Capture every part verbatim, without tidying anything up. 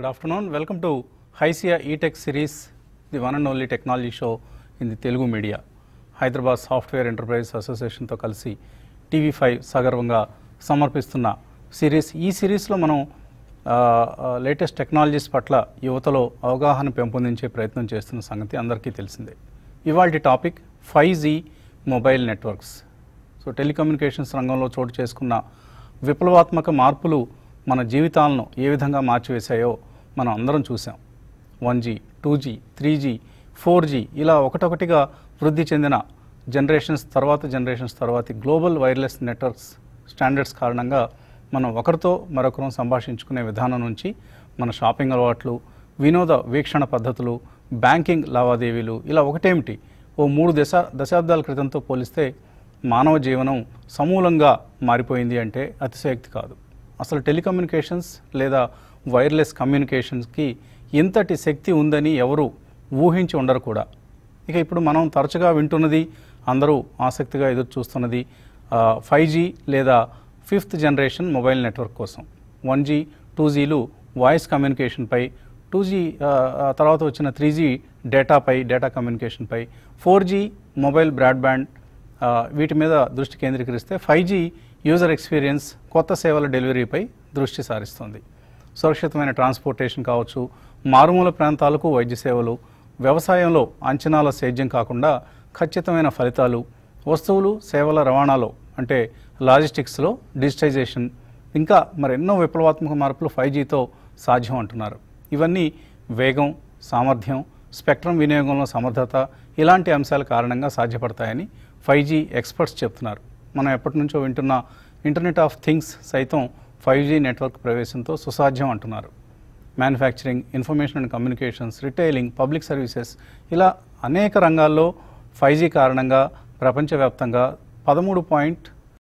Good afternoon. Welcome to Hysia E-Tech series, the one and only technology show in the Telugu media. Hyderabad Software Enterprise Association తో కలిసి TV five సగర్వంగా సమర్పిస్తున్న series. ఈ సిరీస్లో మనం latest technologies పట్ల యువతలో అవగాహన పెంపొందించే ప్రయత్నం చేస్తున్న సంగతి అందరికీ తెలిసిందే. ఇవాల్టి topic five G mobile networks. So telecommunications రంగంలో చోటు చేసుకున్న విప్లవాత్మక మార్పులు మన జీవితాలను ఏ విధంగా మార్చివేశాయో మనం అందరం చూసాం. One G, two G, three G, four G ఇలా ఒకటొకటిగా వృద్ధి చెందిన జనరేషన్స్ తర్వాత జనరేషన్స్ తర్వాత గ్లోబల్ వైర్లెస్ నెట్వర్క్స్ స్టాండర్డ్స్ కారణంగా మనం ఒకరితో మరొకరం సంభాషించుకునే విధానం నుంచి మన షాపింగ్ అలవాట్లు, వినోద వీక్షణ పద్ధతులు, బ్యాంకింగ్ లావాదేవీలు ఇలా ఒకటేమిటి ఓ మూడు దశ దశాబ్దాల క్రితంతో పోలిస్తే మానవ జీవనం సమూలంగా మారిపోయింది అంటే అతిశయోక్తి కాదు. అసలు టెలికమ్యూనికేషన్స్ లేదా వైర్లెస్ కమ్యూనికేషన్స్కి ఇంతటి శక్తి ఉందని ఎవరు ఊహించి ఉండరు కూడా. ఇక ఇప్పుడు మనం తరచుగా వింటున్నది, అందరూ ఆసక్తిగా ఎదురు చూస్తున్నది ఫైవ్ జీ లేదా ఫిఫ్త్ జనరేషన్ మొబైల్ నెట్వర్క్ కోసం. వన్ జీ, టూ జీలు వాయిస్ కమ్యూనికేషన్పై, టూ జీ తర్వాత వచ్చిన త్రీ జీ డేటాపై, డేటా కమ్యూనికేషన్పై, ఫోర్ జీ మొబైల్ బ్రాడ్బ్యాండ్ వీటి మీద దృష్టి కేంద్రీకరిస్తే ఫైవ్ జీ యూజర్ ఎక్స్పీరియన్స్, కొత్త సేవల డెలివరీపై దృష్టి సారిస్తుంది. సురక్షితమైన ట్రాన్స్పోర్టేషన్ కావచ్చు, మారుమూల ప్రాంతాలకు వైద్య సేవలు, వ్యవసాయంలో అంచనాల సేద్యం కాకుండా ఖచ్చితమైన ఫలితాలు, వస్తువులు సేవల రవాణాలో అంటే లాజిస్టిక్స్లో డిజిటైజేషన్, ఇంకా మరెన్నో విప్లవాత్మక మార్పులు ఫైవ్ జీతో సాధ్యం అంటున్నారు. ఇవన్నీ వేగం, సామర్థ్యం, స్పెక్ట్రమ్ వినియోగంలో సమర్థత ఇలాంటి అంశాల కారణంగా సాధ్యపడతాయని ఫైవ్ జీ ఎక్స్పర్ట్స్ చెప్తున్నారు. మనం ఎప్పటి నుంచో వింటున్న ఇంటర్నెట్ ఆఫ్ థింగ్స్ సైతం ఫైవ్ జీ నెట్వర్క్ ప్రవేశంతో సుసాధ్యం అంటున్నారు. Manufacturing, information and communications, retailing, public services ఇలా అనేక రంగాల్లో ఫైవ్ జీ కారణంగా ప్రపంచవ్యాప్తంగా పదమూడు పాయింట్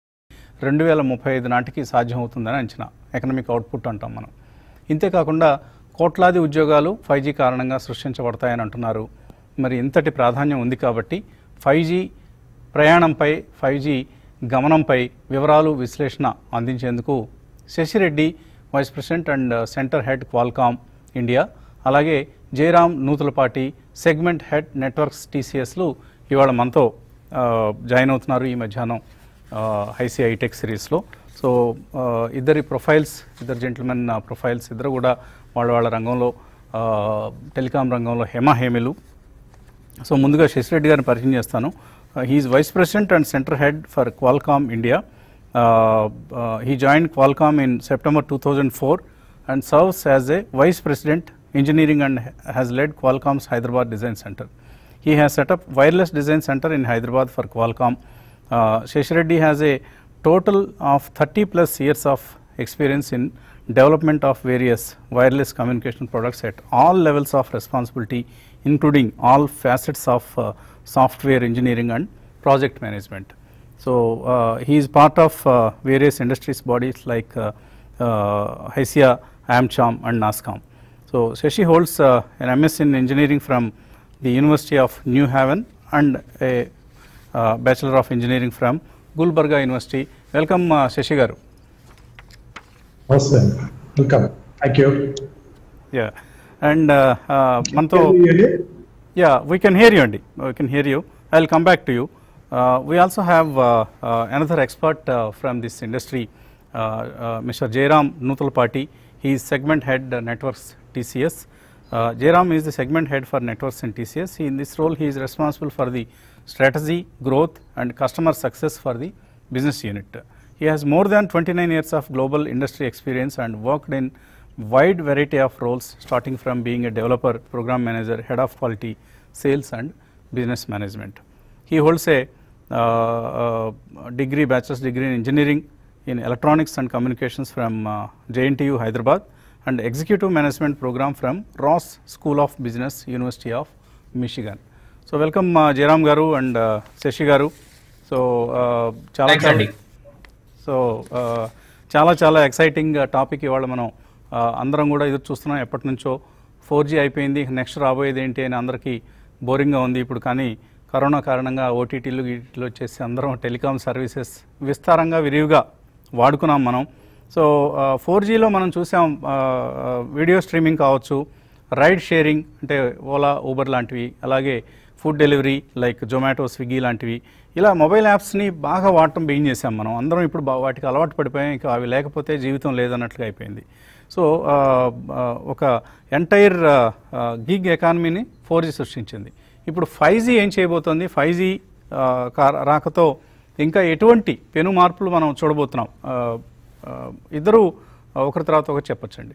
రెండు వేల ముప్పై ఐదు నాటికి సాధ్యమవుతుందని అంచనా. ఎకనామిక్ అవుట్పుట్ అంటాం మనం. ఇంతేకాకుండా కోట్లాది ఉద్యోగాలు ఫైవ్ జీ కారణంగా సృష్టించబడతాయని అంటున్నారు. మరి ఇంతటి ప్రాధాన్యం ఉంది కాబట్టి ఫైవ్ జీ ప్రయాణంపై, ఫైవ్ జీ గమనంపై వివరాలు, విశ్లేషణ అందించేందుకు Sashi Reddy, vice president and centre head Qualcomm India, అలాగే Jayaram Nuthulapati, segment head networks టీసీఎస్లు ఇవాళ మనతో జాయిన్ అవుతున్నారు ఈ మధ్యాహ్నం హైసియా ఈటెక్ సిరీస్లో. సో ఇద్దరి ప్రొఫైల్స్, ఇద్దరు జెంటిల్మెన్ ప్రొఫైల్స్, ఇద్దరు కూడా వాళ్ళ వాళ్ళ రంగంలో టెలికాం రంగంలో హేమాహేమిలు. సో ముందుగా శశిరెడ్డి గారిని పరిచయం చేస్తాను. Uh, he is Vice President and Center Head for Qualcomm India. Uh, uh, he joined Qualcomm in September two thousand four and serves as a Vice President Engineering and has led Qualcomm's Hyderabad Design Center. He has set up Wireless Design Center in Hyderabad for Qualcomm. Uh, Sheshireddy has a total of thirty plus years of experience in development of various wireless communication products at all levels of responsibility, including all facets of uh, software engineering and project management. So uh, he is part of uh, various industries bodies like uh, uh, Hysia, AmCham and NASCOM. So Shashi holds uh, an M S in engineering from the University of New Haven and a uh, Bachelor of Engineering from Gulbarga University. Welcome uh, Shashi garu. Awesome. Welcome. Thank you. Yeah. And uh, uh, manto yeah, we can hear you, Andy. We can hear you. I'll come back to you. Uh, we also have uh, uh, another expert uh, from this industry, uh, uh, Mister Jairam Nutulpati. He is segment head uh, networks T C S. Uh, Jairam is the segment head for networks in T C S. He, in this role, he is responsible for the strategy, growth, and customer success for the business unit. He has more than twenty-nine years of global industry experience and worked in wide variety of roles, starting from being a developer, program manager, head of quality, sales and business management. He holds a uh, uh, degree, bachelor's degree in engineering in electronics and communications from uh, J N T U Hyderabad and executive management program from Ross School of Business, University of Michigan. So welcome uh, Jairam garu and uh, Shashi garu. So uh, chala chala, so uh, chala chala exciting uh, topic ivala manam అందరం కూడా ఎదురు చూస్తున్నాం. ఎప్పటి నుంచో four G అయిపోయింది, next రాబోయేది ఏంటి అని అందరికీ బోరింగ్గా ఉంది ఇప్పుడు. కానీ కరోనా కారణంగా ఓటీటీలు వీటిలో వచ్చేసి అందరం టెలికాం సర్వీసెస్ విస్తారంగా విరివిగా వాడుకున్నాం మనం. సో ఫోర్ జీలో మనం చూసాం వీడియో స్ట్రీమింగ్ కావచ్చు, రైడ్ షేరింగ్ అంటే ఓలా, ఊబర్ లాంటివి, అలాగే food delivery like Zomato, Swiggy లాంటివి, ఇలా మొబైల్ యాప్స్ని బాగా వాడటం బిగిన్ చేసాం మనం అందరం. ఇప్పుడు వాటికి అలవాటు పడిపోయాం, ఇంకా అవి లేకపోతే జీవితం లేదన్నట్లుగా అయిపోయింది. సో ఒక ఎంటైర్ గిగ్ ఎకానమీని ఫోర్ జీ సృష్టించింది. ఇప్పుడు ఫైవ్ జీ ఏం చేయబోతోంది? ఫైవ్ జీ రాకతో ఇంకా ఎటువంటి పెను మార్పులు మనం చూడబోతున్నాం? ఇద్దరు ఒకరి తర్వాత ఒకటి చెప్పొచ్చండి.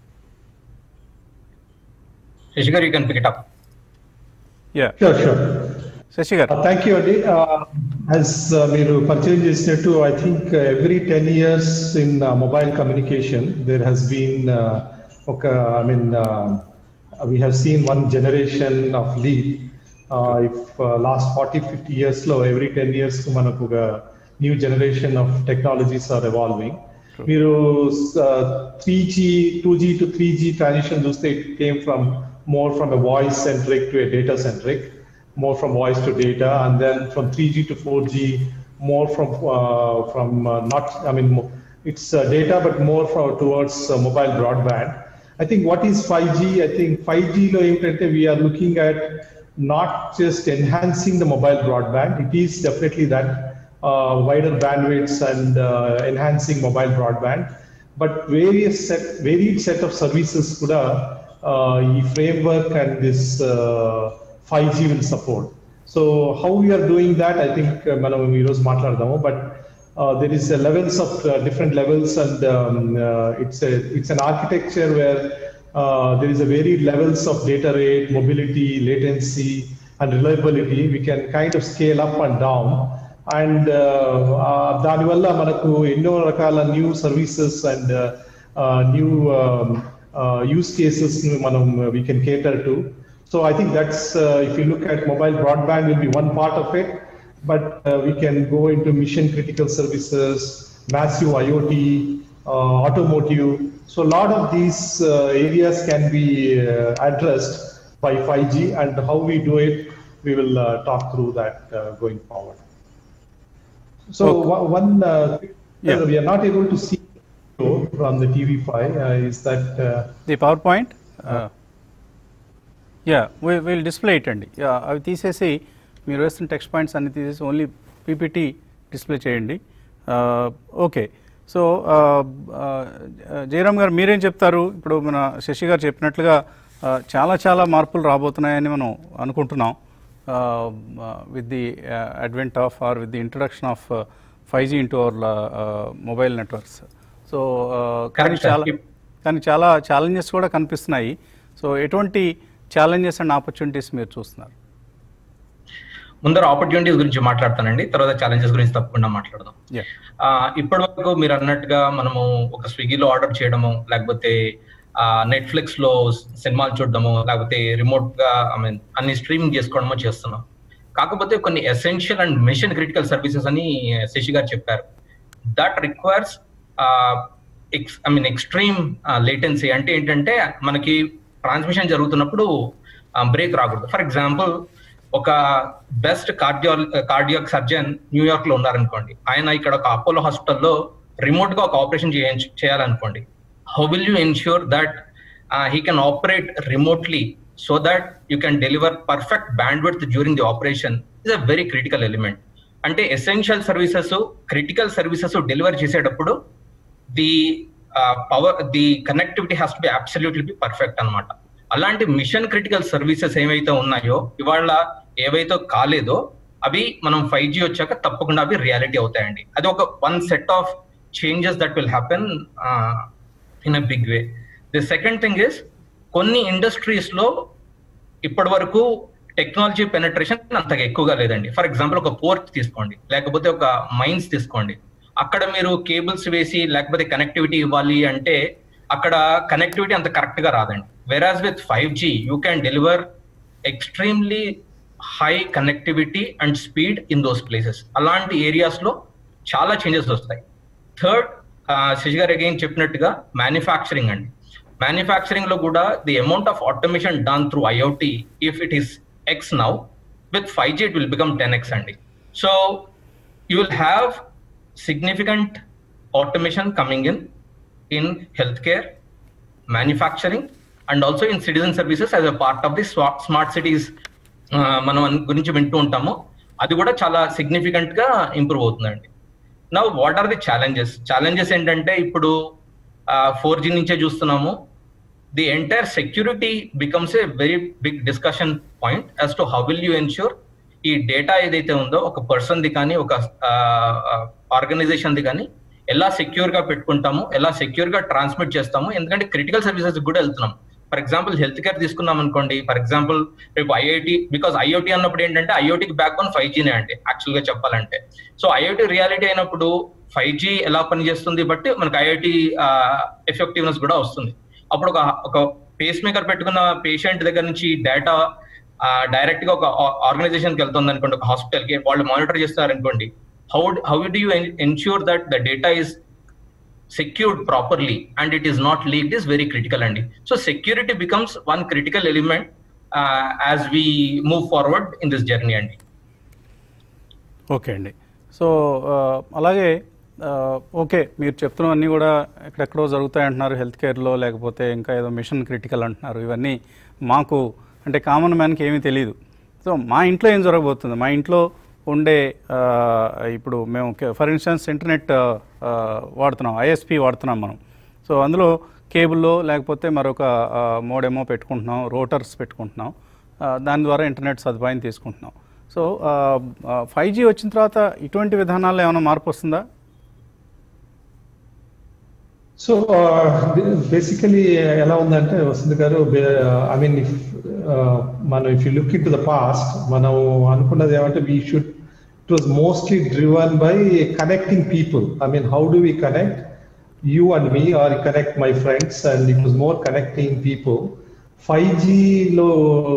శశి గారు, you can pick it up. Yeah Sure, sure. Sashi గారు. థ్యాంక్ యూ అండి. యాజ్ మీరు పరిచయం చేసినట్టు, I think every ten years in mobile communication there has been ఒక I mean we have seen one generation of lead. If last forty fifty years లో every ten years మనకు ఒక new generation of technologies are evolving. మీరు three G two G to three G transition చూస్తే it came from more from a voice centric to a data centric, more from voice to data, and then from three G to four G, more from uh, from uh, not I mean it's uh, data but more from towards uh, mobile broadband. I think what is five G? I think five G lo emtante we are looking at not just enhancing the mobile broadband. It is definitely that uh, wider bandwidths and uh, enhancing mobile broadband, but various set varied set of services kuda Uh, ఈ framework and this uh, five G will support. So how we are doing that, I think మనం ఈరోజు మాట్లాడదాము. But uh, there is a levels of uh, different levels, and um, uh, it's a it's an architecture where uh, there is a varied levels of data rate, mobility, latency, and reliability. We can kind of scale up and down, and దాని వల్ల మనకు ఎన్నో రకాల new services and new Uh, use cases manam we can cater to. So I think that's uh, if you look at mobile broadband will be one part of it, but uh, we can go into mission critical services, massive IoT, uh, automotive. So a lot of these uh, areas can be uh, addressed by five G, and how we do it, we will uh, talk through that uh, going forward. So okay. one uh, yeah. we are not able to see from the T V five uh, is that uh, the PowerPoint. Uh, yeah, we will display it అండి. అవి తీసేసి మీరు వేస్తున్న text points అన్ని తీసేసి only PPT display చేయండి. Okay, so Jayaram గారు మీరేం చెప్తారు? ఇప్పుడు మన శశి గారు చెప్పినట్లుగా చాలా చాలా మార్పులు రాబోతున్నాయని మనం అనుకుంటున్నాం with the advent of or with the introduction of five G into our mobile networks. So కానీ చాలా కానీ చాలా ఛాలెంజెస్ కూడా కనిపిస్తున్నాయి. సో ఎటువంటి ఛాలెంజెస్ అండ్ ఆపర్చునిటీస్ మీరు చూస్తున్నారు? ముందర ఆపర్చునిటీస్ గురించి మాట్లాడతానండి, తర్వాత ఛాలెంజెస్ గురించి తప్పకుండా మాట్లాడదాం. ఇప్పటి వరకు మీరు అన్నట్టుగా మనము ఒక స్విగ్గీలో ఆర్డర్ చేయడము, లేకపోతే నెట్ఫ్లిక్స్ లో సినిమాలు చూడడము, లేకపోతే రిమోట్ గా ఐ మీన్ అన్ని స్ట్రీమింగ్ చేసుకోవడమో చేస్తున్నాం. కాకపోతే కొన్ని essential and mission critical services అని శశి గారు చెప్పారు. That requires I mean extreme latency. అంటే ఏంటంటే మనకి ట్రాన్స్మిషన్ జరుగుతున్నప్పుడు బ్రేక్ రాకూడదు. ఫర్ ఎగ్జాంపుల్, ఒక best cardio cardiac surgeon New York లో ఉన్నారనుకోండి, ఆయన ఇక్కడ ఒక అపోలో హాస్పిటల్లో రిమోట్ గా ఒక ఆపరేషన్ చేయాలనుకోండి. How will you ensure that he can operate remotely so that you can deliver perfect bandwidth during the operation is a very critical element. అంటే essential services, critical services deliver చేసేటప్పుడు the power the connectivity has to be absolutely be perfect అనమాట. అలాంటి machine critical services ఏవైతే ఉన్నాయో, ఇవాళ ఏవైతే కాలేదో అవి మనం ఫైవ్ జీ వచ్చాక తప్పకుండా అవి రియాలిటీ అవుతాయండి. అది ఒక one set of changes that will happen in a big way. The second thing is, కొన్ని ఇండస్ట్రీస్ లో ఇప్పటి వరకు టెక్నాలజీ పెనట్రేషన్ అంతగా ఎక్కువగా లేదండి. ఫర్ ఎగ్జాంపుల్, ఒక పోర్ట్ తీసుకోండి, లేకపోతే ఒక మైన్స్ తీసుకోండి. అక్కడ మీరు కేబుల్స్ వేసి లేకపోతే కనెక్టివిటీ ఇవ్వాలి అంటే అక్కడ కనెక్టివిటీ అంత కరెక్ట్ గా రాదండి. Whereas with five G you can deliver extremely high connectivity and speed in those places. అలాంటి ఏరియాస్ లో చాలా చేంజెస్ వస్తాయి. థర్డ్, శశి గారు అగైన్ చెప్పినట్టుగా మ్యానుఫ్యాక్చరింగ్ అండి. మ్యానుఫ్యాక్చరింగ్ లో కూడా the amount of automation done through IoT, if it is X now, with five G it will become ten X అండి. So you will have significant automation coming in in healthcare, manufacturing, and also in citizen services as a part of the smart cities మనం గురించి వింటూ ఉంటాము. అది కూడా చాలా significant గా improve అవుతుందండి. Now what are the challenges? Challenges ఏంటంటే ఇప్పుడు ఫోర్ జీ నుంచే చూస్తున్నాము. The entire security becomes a very big discussion point as to how will you ensure ఈ డేటా ఏదైతే ఉందో ఒక పర్సన్ ది కానీ ఒక ఆర్గనైజేషన్ ది కానీ ఎలా సెక్యూర్ గా పెట్టుకుంటాము, ఎలా సెక్యూర్ గా ట్రాన్స్మిట్ చేస్తాము. ఎందుకంటే క్రిటికల్ సర్వీసెస్ కూడా వెళ్తున్నాం. ఫర్ ఎగ్జాంపుల్ హెల్త్ కేర్ తీసుకున్నాం అనుకోండి. ఫర్ ఎగ్జాంపుల్ రేపు ఐఐటి, బికాస్ ఐఓటీ అన్నప్పుడు ఏంటంటే ఐఓటీకి బ్యాక్ బోన్ ఫైవ్ జీనే అండి యాక్చువల్ గా చెప్పాలంటే. సో ఐఓటీ రియాలిటీ అయినప్పుడు ఫైవ్ జీ ఎలా పనిచేస్తుంది బట్టి మనకి ఐఐటి ఎఫెక్టివ్నెస్ కూడా వస్తుంది. అప్పుడు ఒక ఒక పేస్ మేకర్ పెట్టుకున్న పేషెంట్ దగ్గర నుంచి డేటా డైరెక్ట్ గా ఒక ఆర్గనైజేషన్ కి వెళ్తుంది అనుకోండి, ఒక హాస్పిటల్ కి వాళ్ళు మానిటర్ చేస్తారు అనుకోండి. How how do you ensure that the data is secured properly and it is not leaked is very critical andi. So security becomes one critical element uh, as we move forward in this journey andi. Okay అండి. So అలాగే okay మీరు చెప్తున్నవన్నీ కూడా ఎక్కడెక్కడో జరుగుతాయి అంటున్నారు health కేర్లో, లేకపోతే ఇంకా ఏదో మిషన్ క్రిటికల్ అంటున్నారు. ఇవన్నీ మాకు అంటే కామన్ మ్యాన్కి ఏమీ తెలియదు. సో మా ఇంట్లో ఏం జరగబోతుంది, మా ఇంట్లో ఉండే ఇప్పుడు మేము ఫర్ ఇన్స్టెన్స్ ఇంటర్నెట్ వాడుతున్నాం, ఐఎస్పి వాడుతున్నాం మనం. సో అందులో కేబుల్లో లేకపోతే మరొక మోడెమో పెట్టుకుంటున్నాం, రోటర్స్ పెట్టుకుంటున్నాం, దాని ద్వారా ఇంటర్నెట్ సదుపాయం తీసుకుంటున్నాం. సో ఫైవ్ జీ వచ్చిన తర్వాత ఇటువంటి విధానాల్లో ఏమైనా మార్పు వస్తుందా? సో బేసికలీ ఎలా ఉందంటే వసంత్ గారు, ఐ మీన్ మనం if you look into the past, మనం అనుకున్నది ఏమంటే we should it was mostly driven by connecting people. I mean how do we connect you and me or connect my friends, and it was more connecting people. Five జీలో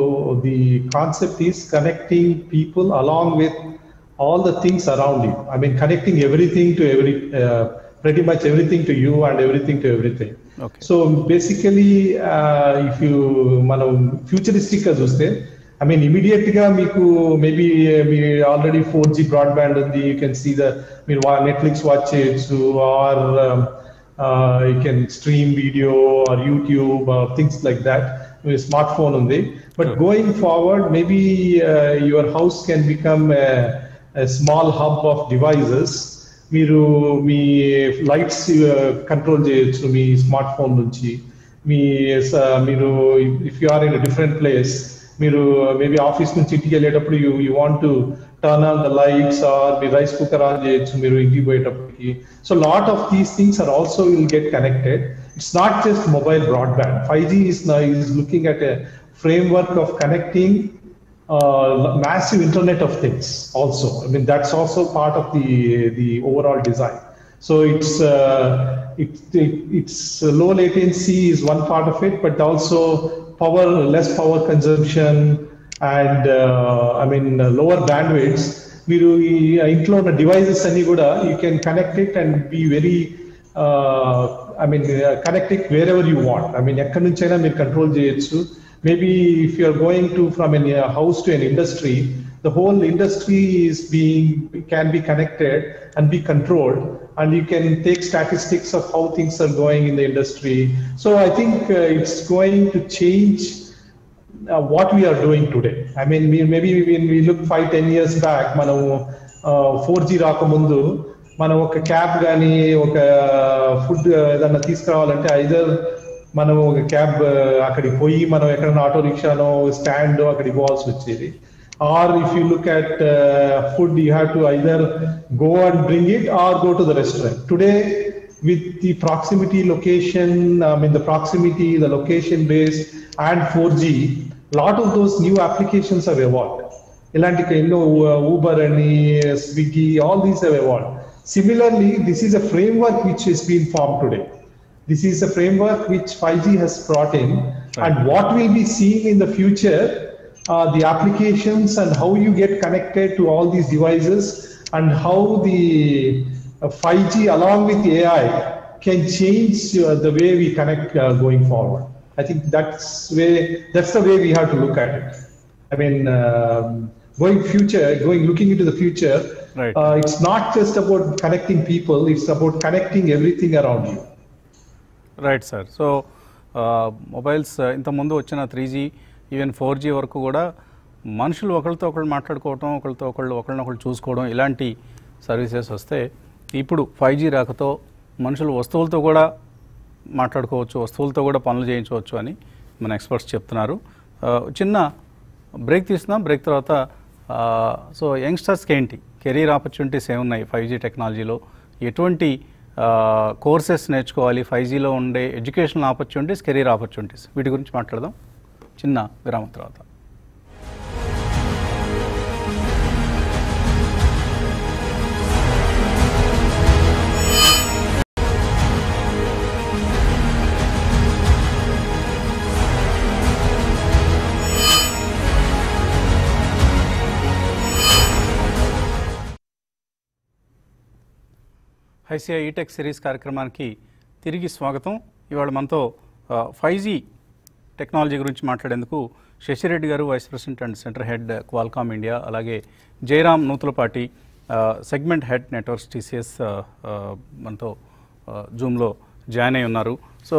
the concept is connecting people along with all the things around you. I mean connecting everything to every pretty much everything to you and everything to everything. Okay. So basically uh, if you manam futuristic ga chuste, I mean immediate ga meeku maybe me already four G broadband undi, you can see the meer Netflix watch cheyochu or um, uh, you can stream video or YouTube or things like that. Your smartphone undi, but sure. Going forward maybe uh, your house can become a, a small hub of devices. మీరు మీ lights control చేయొచ్చు మీ smart phone నుంచి. మీ మీరు if you are in different place, మీరు maybe office నుంచి ఇంటికి వెళ్ళేటప్పుడు you you want to turn on the lights or మీ రైస్ కుక్కర్ ఆన్ చేయొచ్చు మీరు ఇంటికి పోయేటప్పటికి. So lot of these things are also will get connected. It's not just mobile broadband. Five G is is looking at a framework of connecting Uh, massive internet of things also. I mean that's also part of the the overall design. So it's uh, it, it it's uh, low latency is one part of it, but also power, less power consumption, and uh, I mean uh, lower bandwidths. Meeru intlo ఉన్న devices ani kuda you can connect it and be very uh, I mean uh, connect it wherever you want. I mean ekkadi nunchaina meer control cheyochu. Maybe if you are going to from a house to an industry, the whole industry is being can be connected and be controlled, and you can take statistics of how things are going in the industry. So I think uh, it's going to change uh, what we are doing today. I mean maybe when we look five ten years back, మనం four G రాకముందు మనం ఒక cab కానీ ఒక food ఏదన్నా తీసుకురావాలంటే either మనం ఒక క్యాబ్ అక్కడికి పోయి మనం ఎక్కడైనా ఆటో రిక్షానో స్టాండ్ అక్కడికి పోవాల్సి వచ్చేది. Or if you look at food you have to either go and bring it or go to the restaurant. Today with the proximity location, I mean the proximity, the location based and four G, lot of those new applications have evolved. ఇలాంటి ఎన్నో Uber అని, Swiggy, all these have evolved. Similarly this is a framework which is been form today. This is a framework which five G has brought in, right. And what we'll be seeing in the future, uh, the applications and how you get connected to all these devices, and how the uh, five G along with A I can change uh, the way we connect uh, going forward. I think that's way that's the way we have to look at it. I mean, uh, going future, going looking into the future, right. uh, it's not just about connecting people; it's about connecting everything around you. Right sir. So mobiles ఇంతకుముందు వచ్చిన three G even four G వరకు కూడా మనుషులు ఒకరితో ఒకళ్ళు మాట్లాడుకోవటం, ఒకరితో ఒకళ్ళు ఒకరినొకళ్ళు చూసుకోవడం ఇలాంటి సర్వీసెస్ వస్తే, ఇప్పుడు ఫైవ్ జీ రాకతో మనుషులు వస్తువులతో కూడా మాట్లాడుకోవచ్చు, వస్తువులతో కూడా పనులు చేయించవచ్చు అని మన ఎక్స్పర్ట్స్ చెప్తున్నారు. చిన్న బ్రేక్ తీసుకున్నాం. బ్రేక్ తర్వాత సో యంగ్స్టర్స్కి ఏంటి కెరీర్ ఆపర్చునిటీస్ ఏమున్నాయి ఫైవ్ జీ టెక్నాలజీలో, ఎటువంటి కోర్సెస్ నేర్చుకోవాలి, ఫైవ్ జీలో ఉండే ఎడ్యుకేషనల్ ఆపర్చునిటీస్, కెరీర్ ఆపర్చునిటీస్, వీటి గురించి మాట్లాడదాం చిన్న విరామం తర్వాత. ఐసిఐ ఈటెక్ సిరీస్ కార్యక్రమానికి తిరిగి స్వాగతం. ఇవాళ మనతో ఫైవ్ జీ టెక్నాలజీ గురించి మాట్లాడేందుకు Sashi Reddy garu, vice president and centre head Qualcomm India, అలాగే Jayaram Nuthulapati, segment head networks TCS మనతో జూమ్లో జాయిన్ అయి ఉన్నారు. సో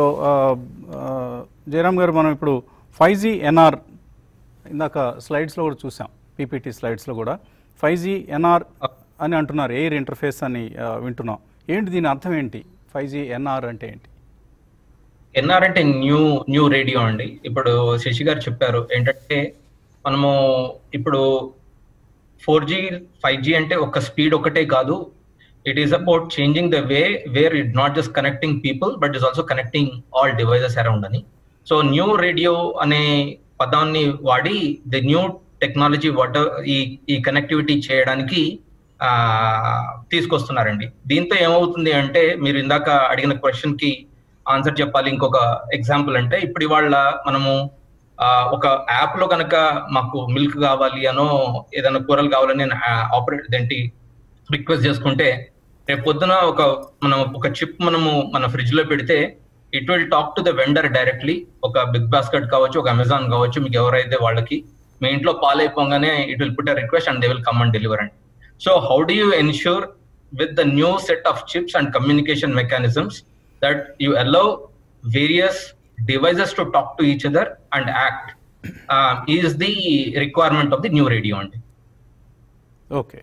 జయరామ్ గారు, మనం ఇప్పుడు ఫైవ్ జీ ఎన్ఆర్ ఇందాక స్లైడ్స్లో కూడా చూసాం, పీపీటీ స్లైడ్స్లో కూడా ఫైవ్ జీ ఎన్ఆర్ అని అంటున్నారు, ఎయిర్ ఇంటర్ఫేస్ అని వింటున్నాం. ఏంటి దీని అర్థం ఏంటి? ఫైవ్ జీ ఎన్ఆర్ అంటే ఏంటి? ఎన్ఆర్ అంటే న్యూ న్యూ రేడియో అండి. ఇప్పుడు శశి గారు చెప్పారు ఏంటంటే, మనము ఇప్పుడు ఫోర్ జీ ఫైవ్ జీ అంటే ఒక స్పీడ్ ఒకటే కాదు, it is about changing the way where it not just connecting people but is also connecting all devices around అని. సో న్యూ రేడియో అనే పదాన్ని వాడి ది న్యూ టెక్నాలజీ వాట్ ఈ ఈ కనెక్టివిటీ చేయడానికి తీసుకొస్తున్నారండి. దీంతో ఏమవుతుంది అంటే, మీరు ఇందాక అడిగిన క్వశ్చన్ కి ఆన్సర్ చెప్పాలి. ఇంకొక ఎగ్జాంపుల్ అంటే, ఇప్పుడు ఇవాళ మనము ఒక యాప్ లో కనుక మాకు మిల్క్ కావాలి అనో ఏదైనా కూరలు కావాలని ఆపరేట్ ఏంటి రిక్వెస్ట్ చేసుకుంటే, రేపు పొద్దున ఒక మనం ఒక చిప్ మనము మన ఫ్రిడ్జ్ లో పెడితే it will talk to the vendor directly. ఒక బిగ్ బాస్కెట్ కావచ్చు, ఒక అమెజాన్ కావచ్చు, మీకు ఎవరైతే వాళ్ళకి మీ ఇంట్లో పాలు అయిపోగానే it will put a request and they will come and deliver అండి. So how do you ensure with the new set of chips and communication mechanisms that you allow various devices to talk to each other and act uh, is the requirement of the new radio అండి. Okay,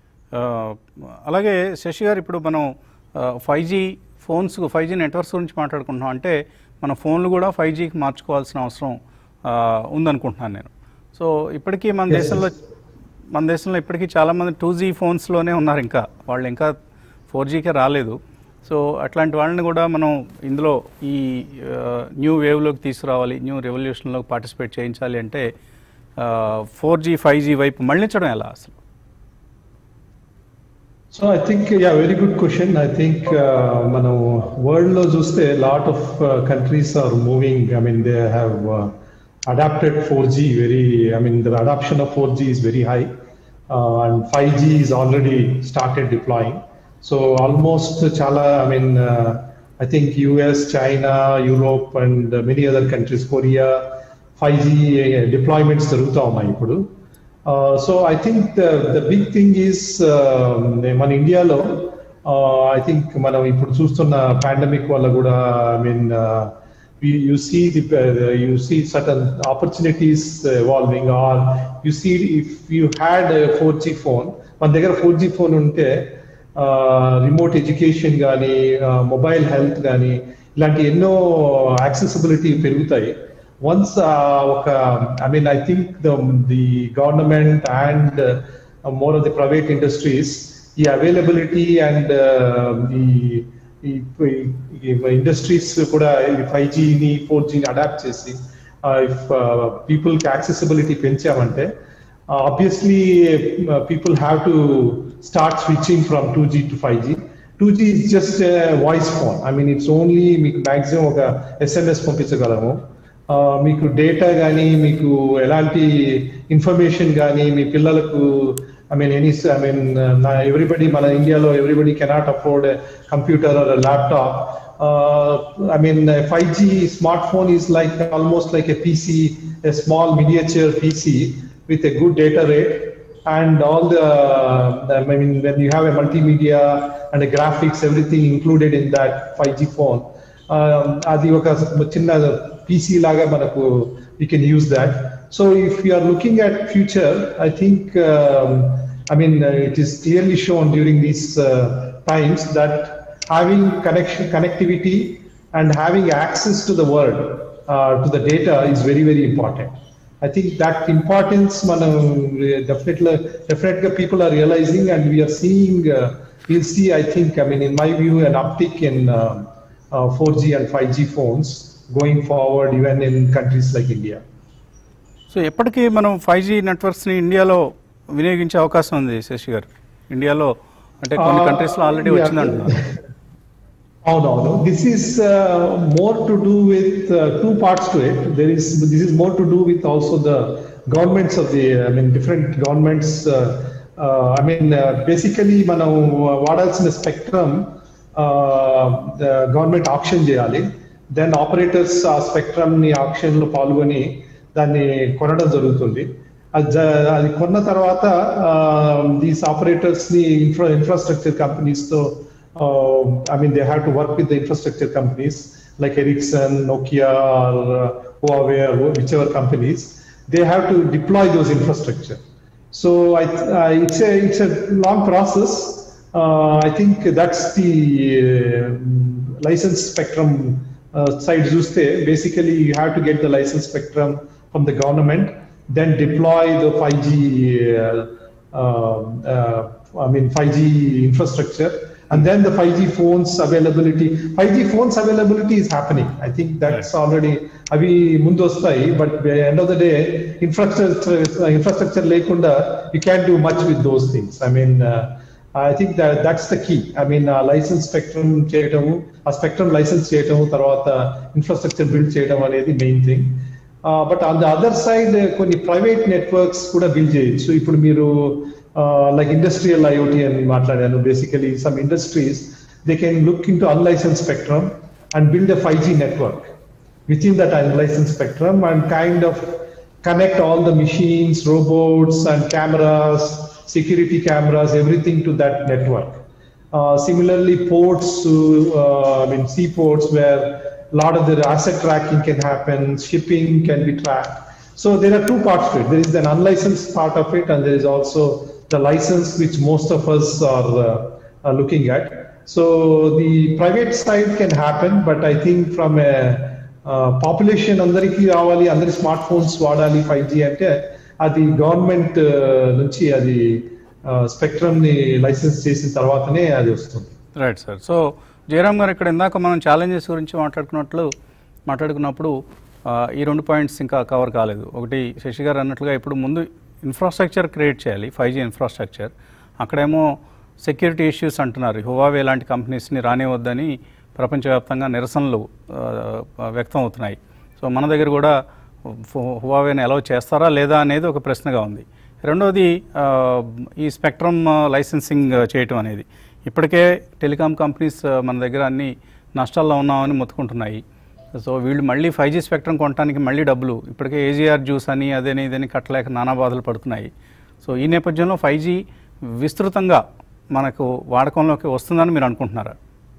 అలాగే శశి గారు, ఇప్పుడు మనం five G phones, five G networks గురించి మాట్లాడుకుంటున్నాం. అంటే మన ఫోన్లు కూడా ఫైవ్ జీకి మార్చుకోవాల్సిన అవసరం ఉందనుకుంటున్నాను నేను. సో ఇప్పటికీ మన దేశంలో మన దేశంలో ఇప్పటికీ చాలామంది టూ జీ ఫోన్స్లోనే ఉన్నారు, ఇంకా వాళ్ళు ఇంకా ఫోర్ జీకే రాలేదు. సో అట్లాంటి వాళ్ళని కూడా మనం ఇందులో ఈ న్యూ వేవ్లోకి తీసుకురావాలి, న్యూ రెవల్యూషన్లోకి పార్టిసిపేట్ చేయించాలి అంటే ఫోర్ జీ ఫైవ్ జీ వైపు మళ్ళించడం ఎలా అసలు? So I think yeah very good question. I think మనం వరల్డ్లో చూస్తే lot of countries are moving, I mean they have adapted four G very, I mean the adoption of four G is very high, uh, and five G is already started deploying. So almost chala, I mean uh, I think U S, China, Europe and uh, many other countries, Korea, five G uh, deployments jaruguta unnayi ippudu. Uh, so I think the, the big thing is మన ఇండియాలో I think మనం ఇప్పుడు చూస్తున్న pandemic వల్ల కూడా, I mean uh, We, you see the uh, you see certain opportunities evolving, or you see if you had a four G phone, మన దగ్గర four G phone ఉంటే రిమోట్ ఎడ్యుకేషన్ కానీ, mobile health కానీ, ఇలాంటి ఎన్నో accessibility పెరుగుతాయి. Once ఒక I mean I think the the government and more of the private industries ఈ అవైలబిలిటీ అండ్ ఈ ఈ ఇండస్ట్రీస్ కూడా ఫైవ్ జీని ఫోర్ జీని అడాప్ట్ చేసి ఇఫ్ పీపుల్కి యాక్సెసిబిలిటీ పెంచామంటే obviously people have to start switching from two G to five G. Two G is just voice phone. I mean it's only మీకు మ్యాక్సిమం ఒక ఎస్ఎంఎస్ పంపించగలము. మీకు డేటా కానీ, మీకు ఎలాంటి ఇన్ఫర్మేషన్ కానీ మీ పిల్లలకు, I mean, any, I mean, uh, everybody, mana India lo, everybody cannot afford a computer or a laptop. Uh, I mean, a five G smartphone is like almost like a P C, a small miniature P C with a good data rate and all the, uh, I mean, when you have a multimedia and a graphics, everything included in that five G phone. అది ఒక చిన్న PC లాగా మనకు we can use that. So if you are looking at future, I think um, I mean uh, it is clearly shown during these uh, times that having connection connectivity and having access to the world uh, to the data is very very important. I think that importance manam definitely definitely people are realizing, and we are seeing uh, we'll see, I think, I mean in my view, an uptick in uh, uh, four G and five G phones going forward even in countries like India. సో ఎప్పటికీ మనం five G నెట్వర్క్స్ని ఇండియాలో వినియోగించే అవకాశం ఉంది శశి గారు? ఇండియాలో అంటే కొన్ని కంట్రీస్లో ఆల్రెడీ వచ్చిందంటున్నారు. అవునవును, this is more to do with two parts to it. There is this is more to do with also the governments of the I mean different governments. I mean basically మనం వాడాల్సిన spectrum government auction చేయాలి. Then operators ఆ spectrum ని auction లో పాల్గొని దాన్ని కొనడం జరుగుతుంది. అది కొన్న తర్వాత దీస్ ఆపరేటర్స్ ని ఇన్ఫ్రా ఇన్ఫ్రాస్ట్రక్చర్ కంపెనీస్ తో I mean they have to work with the infrastructure companies like Ericsson, Nokia, Huawei, whichever companies, they have to deploy those infrastructure. So I, uh, it's a it's a long process. Uh, I think that's the uh, license spectrum uh, side. Juste basically you have to get the license spectrum from the government, then deploy the five G uh, uh, uh, I mean five G infrastructure, and then the five G phones availability five G phones availability is happening. I think that's already avi mundu vastayi, but at the end of the day infrastructure uh, infrastructure lekunda you can't do much with those things. I mean uh, I think that that's the key. I mean uh, license spectrum cheyadamu, a spectrum license cheyadamu, tarvata infrastructure build cheyadam anedi main thing. Uh, but on the other side కొన్ని private networks కూడా build చేయొచ్చు. ఇప్పుడు మీరు like industrial IoT అని మాట్లాడాను. Basically some industries they can look into unlicensed spectrum and build a five G network within that unlicensed spectrum and kind of connect all the machines, robots and cameras, security cameras, everything to that network. Uh, similarly, ports, uh, I mean seaports, where a lot of the asset tracking can happen, shipping can be tracked. So there are two parts to it. There is an unlicensed part of it, and there is also the license, which most of us are, uh, are looking at. So the private side can happen, but I think from a uh, population, andariki ravali, andari smartphones vadali five G ante అది government నుంచి అది spectrum ని licence చేసిన తర్వాతనే అది వస్తుంది. Right sir. So Jayaram గారు, ఇక్కడ ఇందాక మనం ఛాలెంజెస్ గురించి మాట్లాడుకున్నట్లు మాట్లాడుకున్నప్పుడు ఈ రెండు పాయింట్స్ ఇంకా కవర్ కాలేదు. ఒకటి శశి గారు అన్నట్లుగా ఇప్పుడు ముందు ఇన్ఫ్రాస్ట్రక్చర్ క్రియేట్ చేయాలి, ఫైవ్ జీ ఇన్ఫ్రాస్ట్రక్చర్. అక్కడేమో సెక్యూరిటీ ఇష్యూస్ అంటున్నారు. హువావే లాంటి కంపెనీస్ని రానివద్దని ప్రపంచవ్యాప్తంగా నిరసనలు వ్యక్తం అవుతున్నాయి. సో మన దగ్గర కూడా హువావేని అలౌ చేస్తారా లేదా అనేది ఒక ప్రశ్నగా ఉంది. రెండవది ఈ స్పెక్ట్రమ్ లైసెన్సింగ్ చేయటం అనేది, ఇప్పటికే టెలికాం కంపెనీస్ మన దగ్గర అన్ని నష్టాల్లో ఉన్నామని మొత్తుకుంటున్నాయి. సో వీళ్ళు మళ్ళీ ఫైవ్ జీ స్పెక్ట్రమ్ కొనడానికి మళ్ళీ డబ్బులు ఇప్పటికే ఏజీఆర్ జ్యూస్ అని అదేని ఇదని కట్టలేక నానా బాధలు పడుతున్నాయి. సో ఈ నేపథ్యంలో ఫైవ్ జీ విస్తృతంగా మనకు వాడకంలోకి వస్తుందని మీరు అనుకుంటున్నారా?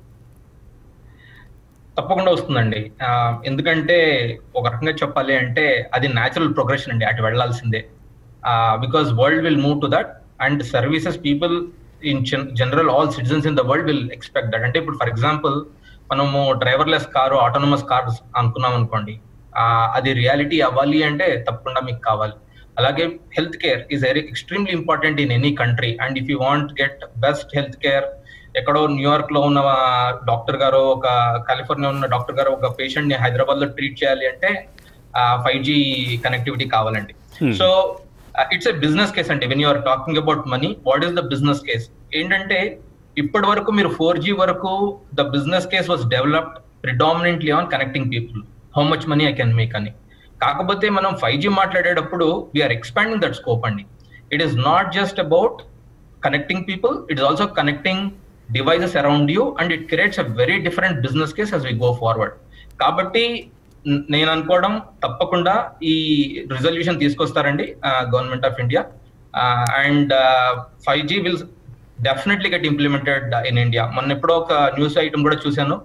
తప్పకుండా వస్తుందండి. ఎందుకంటే ఒక రకంగా చెప్పాలి అంటే అది న్యాచురల్ ప్రోగ్రెషన్ అండి, అటు వెళ్లాల్సిందే. Because world will move to that and services people in general all citizens in the world will expect that. అంటే ఇప్పుడు ఫర్ ఎగ్జాంపుల్ మనము డ్రైవర్లెస్ కారు, ఆటోనమస్ కార్స్ అనుకున్నాం అనుకోండి, అది రియాలిటీ అవ్వాలి అంటే తప్పకుండా మీకు కావాలి. అలాగే health care is very extremely important in any country. And if you want get best health care, ఎక్కడో న్యూయార్క్ లో ఉన్న డాక్టర్ గారు, ఒక కాలిఫోర్నియా ఉన్న డాక్టర్ గారు ఒక పేషెంట్ ని హైదరాబాద్ లో ట్రీట్ చేయాలి అంటే ఫైవ్ జీ కనెక్టివిటీ కావాలండి. So it's a business case అండి. When you're talking about money, what is the business case? ఏంటంటే ఇప్పటి వరకు మీరు ఫోర్ జీ వరకు the business case was developed predominantly on connecting people, how much money I can make అని. కాకపోతే మనం five G మాట్లాడేటప్పుడు వీఆర్ ఎక్స్పాండింగ్ దట్ స్కోప్ అండి. It is not just about connecting people, it is also connecting devices around you, and it creates a very different business case as we go forward. కాబట్టి నేను అనుకోవడం తప్పకుండా ఈ resolution తీసుకొస్తారండి government of India, and five G will definitely get implemented in India. మొన్న ఎప్పుడో ఒక news item కూడా చూశాను,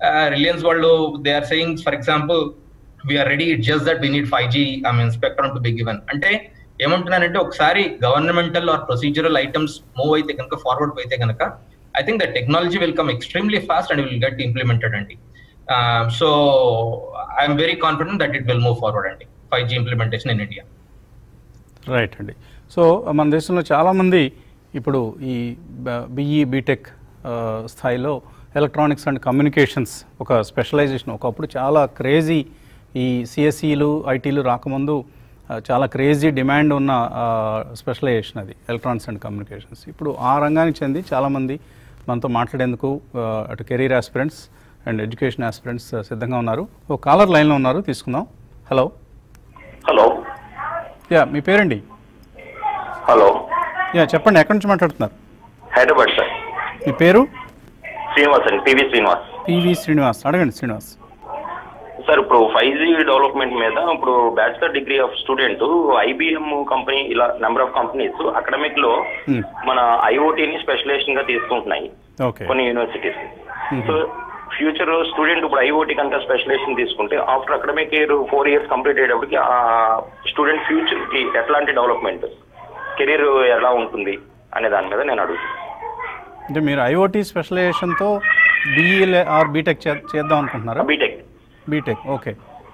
రిలయన్స్ వాళ్ళు they are saying for example we're ready it just that we need five G I mean spectrum to be given. అంటే ఏమంటున్నానంటే ఒకసారి governmental or procedural items move అయితే కనుక, ఫార్వర్డ్ అయితే కనుక, I think the technology will come extremely fast and will get implemented అండి. So I'm very confident that it will move forward అండి, five G implementation in India. Right అండి. So మన దేశంలో చాలామంది ఇప్పుడు ఈ బిఈ బీటెక్ స్థాయిలో ఎలక్ట్రానిక్స్ అండ్ కమ్యూనికేషన్స్ ఒక స్పెషలైజేషన్, ఒకప్పుడు చాలా క్రేజీ, ఈ సిఎస్ఈలు ఐటీలు రాకముందు చాలా క్రేజీ డిమాండ్ ఉన్న స్పెషలైజేషన్ అది ఎలక్ట్రానిక్స్ అండ్ కమ్యూనికేషన్స్. ఇప్పుడు ఆ రంగానికి చెంది చాలామంది మనతో మాట్లాడేందుకు అటు career aspirants and education aspirants సిద్ధంగా ఉన్నారు. ఒక కాలర్ లైన్లో ఉన్నారు, తీసుకుందాం. హలో హలో యా, మీ పేరండి? హలో యా చెప్పండి, ఎక్కడి నుంచి మాట్లాడుతున్నారు? హైదరాబాద్ సార్. మీ పేరు? శ్రీనివాస్ అండి, పివి శ్రీనివాస్. పివి శ్రీనివాస్, అడగండి శ్రీనివాస్. సార్ ఇప్పుడు ఫైవ్ జీ డెవలప్మెంట్ మీద ఇప్పుడు bachelor degree of student IBM company ఇలా నెంబర్ ఆఫ్ కంపెనీస్ అకాడమిక్ లో మన ఐఓటీని స్పెషలైజేషన్ గా తీసుకుంటున్నాయి కొన్ని యూనివర్సిటీస్. సో ఫ్యూచర్ స్టూడెంట్ ఇప్పుడు ఐఓటీ కనుక స్పెషలైజేషన్ తీసుకుంటే after academic year four years complete అయ్యేటప్పటికి ఆ స్టూడెంట్ ఫ్యూచర్ కి ఎట్లాంటి డెవలప్మెంట్, కెరీర్ ఎలా ఉంటుంది అనే దాని మీద నేను అడుగుతాను. అంటే మీరు ఐఓటీ స్పెషలైజేషన్తో బీఈ ఆర్ బీటెక్ చేద్దాం అనుకుంటున్నారా? BTech. BTech, okay,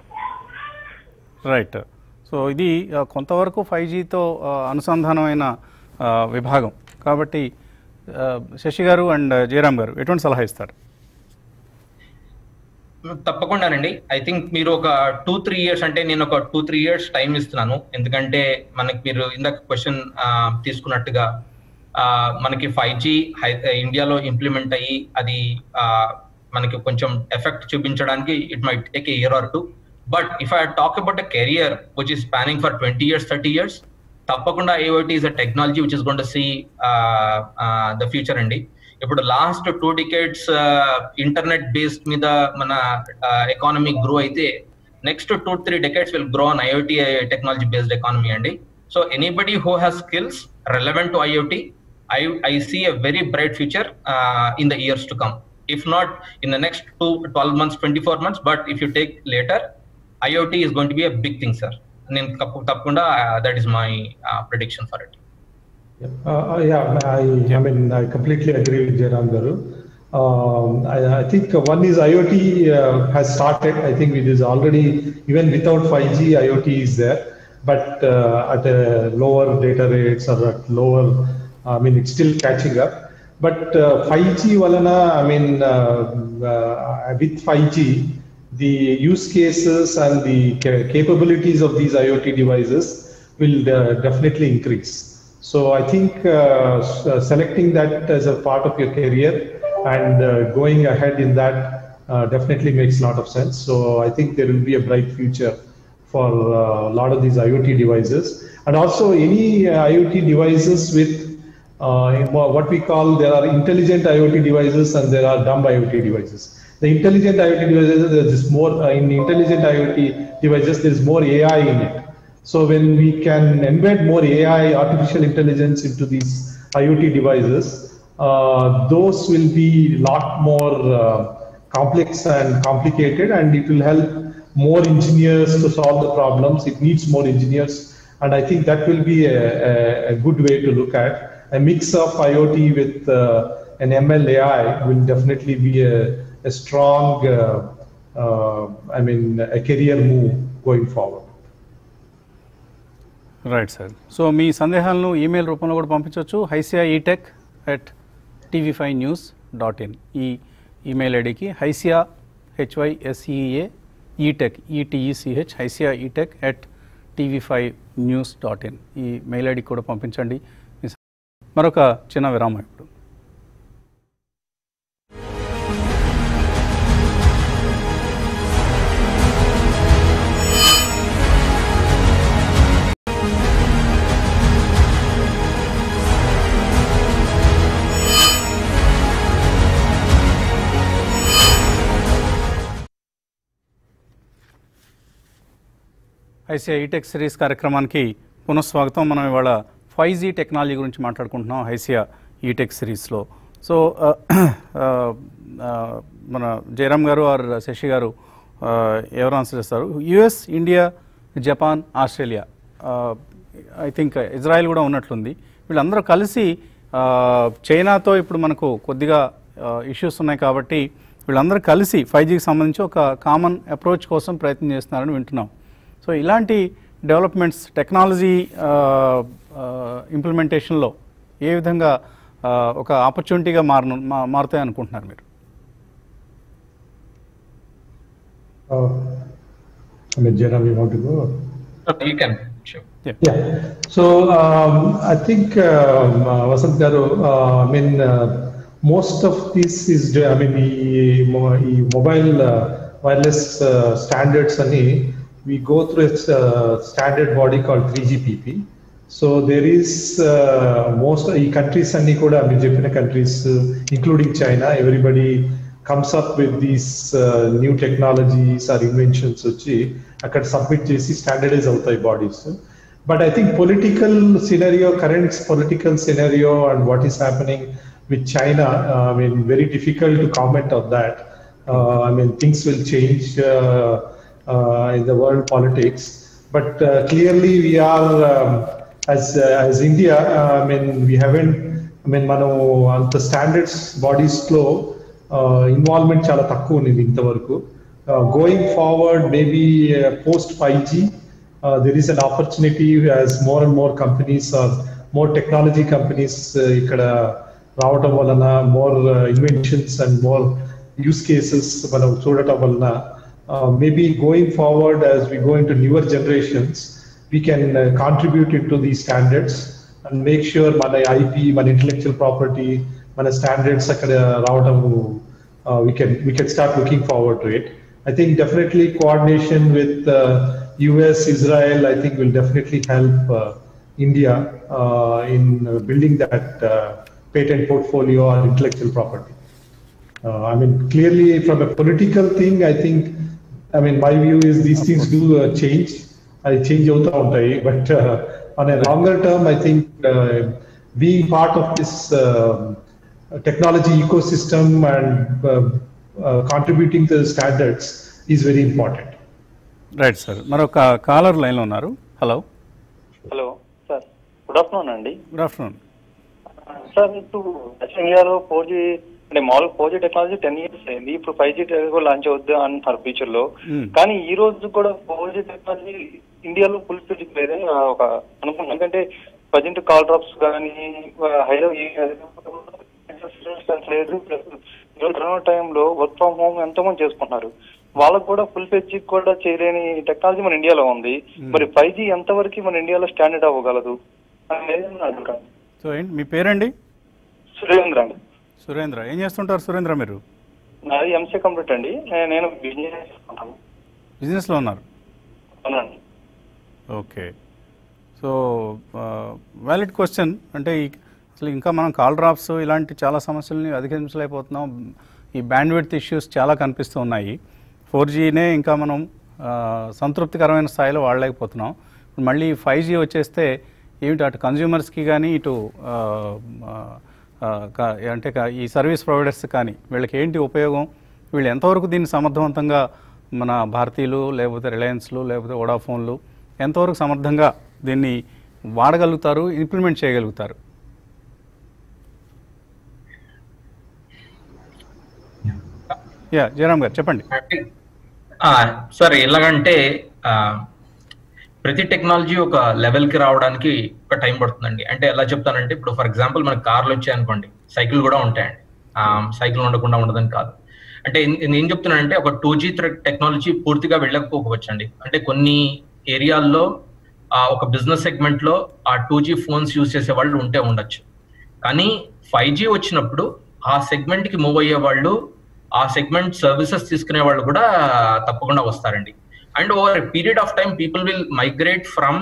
right. So ఇది కొంతవరకు ఫైవ్ జీతో అనుసంధానమైన విభాగం కాబట్టి శశి గారు అండ్ జయరామ్ గారు ఎటువంటి సలహా ఇస్తారు? తప్పకుండానండి. ఐ థింక్ మీరు ఒక టూ త్రీ ఇయర్స్ అంటే నేను ఒక టూ త్రీ ఇయర్స్ టైం ఇస్తున్నాను. ఎందుకంటే మనకి మీరు ఇందాక క్వశ్చన్ తీసుకున్నట్టుగా మనకి ఫైవ్ జీ ఇండియాలో ఇంప్లిమెంట్ అయ్యి అది మనకి కొంచెం ఎఫెక్ట్ చూపించడానికి it might take a year or two. But if I talk about a career which is spanning for twenty years thirty years, తప్పకుండా IoT is a technology which is going to see the future అండి. ఇప్పుడు last two decades internet based మీద మన economy grow అయితే next two three decades will grow on IoT technology based economy అండి. So anybody who has skills relevant to I O T, I, I see a very bright future uh, in the years to come. If not in the next two, twelve months, twenty-four months, but if you take later, I O T is going to be a big thing, sir. Tapunda, uh, that is my uh, prediction for it. Uh, uh, yeah, I, I mean, I completely agree with Jairam Garu. Um, I, I think one is I O T uh, has started. I think it is already, even without five G, I O T is there. But uh, at a lower data rates or at lower, I mean, it's still catching up. But uh, five G walana, I mean, uh, uh, with five G, the use cases and the capabilities of these I O T devices will uh, definitely increase. So I think uh, selecting that as a part of your career and uh, going ahead in that uh, definitely makes a lot of sense. So I think there will be a bright future for a uh, lot of these I O T devices, and also any uh, I O T devices with uh, what we call, there are intelligent I O T devices and there are dumb I O T devices. The intelligent I O T devices, there is more uh, in intelligent I O T devices, there is more A I in it. So when we can embed more A I, artificial intelligence into these I O T devices, uh, those will be a lot more uh, complex and complicated, and it will help more engineers to solve the problems. It needs more engineers, and I think that will be a, a, a good way to look at. A mix of I O T with uh, an M L A I will definitely be a, a strong, uh, uh, I mean, a career move going forward. Right sir. So మీ సందేహాలను email రూపంలో కూడా పంపించవచ్చు. HYSEA etech at TV five news dot in ఈ email ఐడికి HYSEA H Y S E A etech E T E C H HYSEA etech at TV five news dot in ఈ mail ఐడికి కూడా పంపించండి. మరొక చిన్న విరామం ఇప్పుడు. ఐసిఐ ఈటెక్ సిరీస్ కార్యక్రమానికి పునఃస్వాగతం. మనం ఇవాళ ఫైవ్ జీ టెక్నాలజీ గురించి మాట్లాడుకుంటున్నాం. ఐసియా ఈటెక్ సిరీస్లో సో మన జయరామ్ గారు ఆర్ శశి గారు ఎవరు ఆన్సర్ చేస్తారు? US, India, Japan, Australia, I think Israel కూడా ఉన్నట్లుంది. వీళ్ళందరూ కలిసి చైనాతో ఇప్పుడు మనకు కొద్దిగా ఇష్యూస్ ఉన్నాయి కాబట్టి వీళ్ళందరూ కలిసి ఫైవ్ జీకి సంబంధించి ఒక కామన్ అప్రోచ్ కోసం ప్రయత్నం చేస్తున్నారని వింటున్నాం. సో ఇలాంటి డెవలప్మెంట్స్ టెక్నాలజీ ఇంప్లిమెంటేషన్లో ఏ విధంగా ఒక ఆపర్చునిటీగా మారు మారుతాయి అనుకుంటున్నారు మీరు? Jairam, you want to go? Okay, you can. Sure. Yeah. yeah. So um, I think um, uh, Vasant Garu, uh, I mean, uh, most of this is, I mean, the mobile uh, wireless uh, standards, ani, we go through a uh, standard body called three G P P. So there is uh, most of the countries, ani kuda, I mean, Japan countries, uh, including China, everybody comes up with these uh, new technologies or inventions వచ్చి అక్కడ submit చేసి standardise అవుతాయి bodies. But I think political scenario, current political scenario and what is happening with China, I mean very difficult to comment on that. I mean things will change in the world politics. But clearly we are um, as uh, as India, uh, I mean we haven't, I mean మనం అంత standards bodies లో involvement చాలా తక్కువ ఉంది ఇంతవరకు. Going forward maybe post five G there is an opportunity as more and more companies or more technology companies ఇక్కడ రావటం వలన, more inventions and more use cases మనం చూడటం వలన maybe going forward as we go into newer generations we can contribute into the standards and make sure మన IP, మన intellectual property, మన standards అక్కడ రావడం, we can we can start looking forward to it. I think definitely coordination with uh, U S, Israel, I think will definitely help uh, India uh, in uh, building that uh, patent portfolio or intellectual property. Uh, I mean, clearly from a political thing, I think, I mean, my view is these things do uh, change. I change outa untai, but uh, on a longer term, I think uh, being part of this uh, technology ecosystem and uh, uh, contributing to the standards is very important. Right, sir. మరొక caller line లో ఉన్నారు. Hello hello sir, good afternoon అండి. Good afternoon sir, ఇప్పుడు ఇండియాలో four G అంటే మామూలు four G technology ten years అయింది. ఇప్పుడు ఫైవ్ జీ లాంచ్ అవుద్ది అంటున్నారు ఫ్యూచర్ లో. కానీ ఈ రోజు కూడా ఫోర్ జీ టెక్నాలజీ ఇండియాలో ఫుల్ ఫ్లెడ్జ్డ్ లేదని ఒక అనుకున్నాం. ఎందుకంటే ప్రజెంట్ కాల్ డ్రాప్స్ కానీ హైలో లేదు. కరోనా టైంలో వర్క్ ఫ్రమ్ హోమ్ ఎంతో మంది చేసుకుంటున్నారు. వాళ్ళకు కూడా ఫుల్ ఫ్లెడ్జ్ కూడా చేయలేని టెక్నాలజీ మన ఇండియాలో ఉంది. మరి ఫైవ్ జీ ఎంతవరకు మన ఇండియాలో స్టాండర్డ్ అవ్వగలదు అనేది అడుగుతాను. సో ఏంటి మీ పేరండి? సురేంద్ర అండి. సురేంద్ర, ఏం చేస్తుంటారు సురేంద్ర మీరు? నాది ఎంసీ కంప్లీట్ అండి. నేను బిజినెస్ చేసుకుంటాను. బిజినెస్లో ఉన్నారు? అవునండి. ఓకే. So valid question. అంటే ఈ అసలు ఇంకా మనం కాల్ డ్రాప్స్ ఇలాంటి చాలా సమస్యలని అధిగమించలేకపోతున్నాం. ఈ బ్యాండ్విడ్త్ ఇష్యూస్ చాలా కనిపిస్తూ ఉన్నాయి. ఫోర్ జీనే ఇంకా మనం సంతృప్తికరమైన స్థాయిలో వాడలేకపోతున్నాం. మళ్ళీ ఫైవ్ జీ వచ్చేస్తే ఏమిటి అటు కన్జ్యూమర్స్కి కానీ ఇటు అంటే ఈ సర్వీస్ ప్రొవైడర్స్ కానీ వీళ్ళకి ఏంటి ఉపయోగం, వీళ్ళు ఎంతవరకు దీన్ని సమర్థవంతంగా మన భారతీయులు లేకపోతే రిలయన్స్లు లేకపోతే వోడాఫోన్లు ఎంతవరకు సమర్థంగా దీన్ని వాడగలుగుతారు, ఇంప్లిమెంట్ చేయగలుగుతారు? యా జయరామ్ గారు చెప్పండి. సార్, ఎలాగంటే ప్రతి టెక్నాలజీ ఒక లెవెల్కి రావడానికి ఒక టైం పడుతుందండి. అంటే ఎలా చెప్తానంటే, ఇప్పుడు ఫర్ ఎగ్జాంపుల్ మనకి కార్లు వచ్చాయనుకోండి, సైకిల్ కూడా ఉంటాయండి. సైకిల్ ఉండకుండా ఉండదని కాదు. అంటే నేను చెప్తున్నానంటే ఒక టూ జీ టెక్నాలజీ పూర్తిగా వెళ్ళకపోవచ్చండి. అంటే కొన్ని ఏరియాల్లో ఒక బిజినెస్ సెగ్మెంట్ లో ఆ టూ జీ ఫోన్స్ యూజ్ చేసే వాళ్ళు ఉంటే ఉండొచ్చు. కానీ ఫైవ్ జీ వచ్చినప్పుడు ఆ సెగ్మెంట్ కి మూవ్ అయ్యే వాళ్ళు, ఆ సెగ్మెంట్ సర్వీసెస్ తీసుకునే వాళ్ళు కూడా తప్పకుండా వస్తారండి. And over a period of time people will migrate from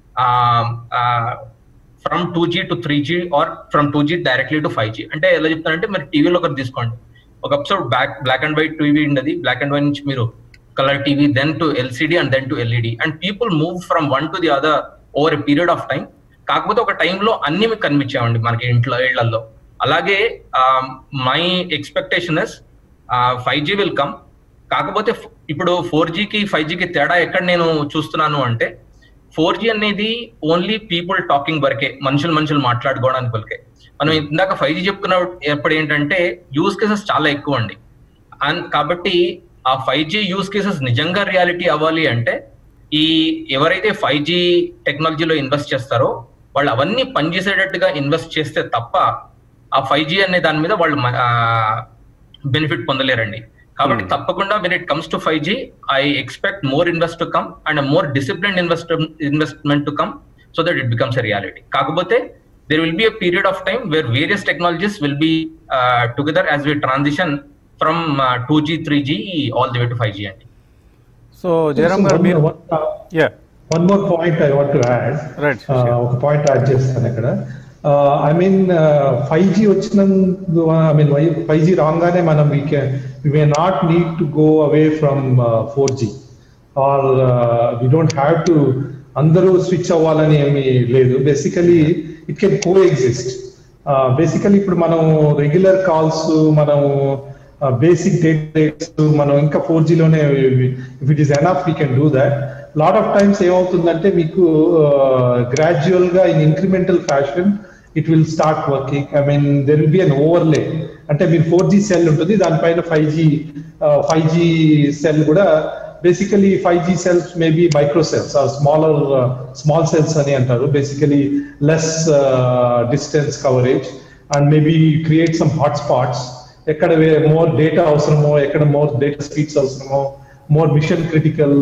from two G to three G or from two G directly to five G. అంటే ఎలా చెప్తానంటే, మరి టీవీలో ఒకటి తీసుకోండి, ఒక episode black black and white TV ఉండేది, బ్లాక్ అండ్ వైట్ నుంచి మీరు colour TV, then to LCD and then to LED. And people move from one to the other over a period of time. కాకపోతే ఒక టైంలో అన్ని మీకు కనిపించామండి మనకి ఇంట్లో ఇళ్లలో. అలాగే my expectation is five G will come. కాకపోతే ఇప్పుడు ఫోర్ జీకి ఫైవ్ జీకి తేడా ఎక్కడ నేను చూస్తున్నాను అంటే, ఫోర్ జీ అనేది ఓన్లీ పీపుల్ టాకింగ్ వరకే, మనుషులు మనుషులు మాట్లాడుకోవడానికి వరకే. మనం ఇందాక ఫైవ్ జీ చెప్పుకున్నప్పుడు ఏంటంటే యూస్ కేసెస్ చాలా ఎక్కువ అండి. అండ్ కాబట్టి ఆ ఫైవ్ జీ యూస్ కేసెస్ నిజంగా రియాలిటీ అవ్వాలి అంటే, ఈ ఎవరైతే ఫైవ్ జీ టెక్నాలజీలో ఇన్వెస్ట్ చేస్తారో వాళ్ళు అవన్నీ పనిచేసేటట్టుగా ఇన్వెస్ట్ చేస్తే తప్ప ఆ ఫైవ్ జీ అనే దాని మీద వాళ్ళు బెనిఫిట్ పొందలేరండి. కాబట్టి తప్పకుండా when it comes to five G I expect more invest to come and more discipline invest investment to come so that it becomes a reality. కాకపోతే there will be a period of time where various technologies will be uh, together as we transition from uh, two G, three G all the way to five G. So Jairam garu meer yeah one more point I want to add. Right. ఒక point add చేస్తాను ఇక్కడ. I mean five G వచ్చినందు I mean five G రాగానే మనం we can we may not need to go away from four G or we don't have to అందరూ switch అవ్వాలని ఏమీ లేదు. Basically it can coexist. Basically ఇప్పుడు మనం regular calls, మనం బేసిక్ డేట్స్ మనం ఇంకా ఫోర్ జీలోనే if it is enough we can do that. Lot of times ఏమవుతుందంటే మీకు గ్రాడ్యువల్ గా in incremental fashion it will start working. I mean there will be an overlay. అంటే మీరు four G cell ఉంటుంది, దానిపైన five G five G cell కూడా basically five G cells may be micro cells or smaller uh, small cells ani antaru. Basically less uh, distance coverage and maybe create some hotspots ekkada more data avasaramo, ekkada more data speeds avasaramo, more mission critical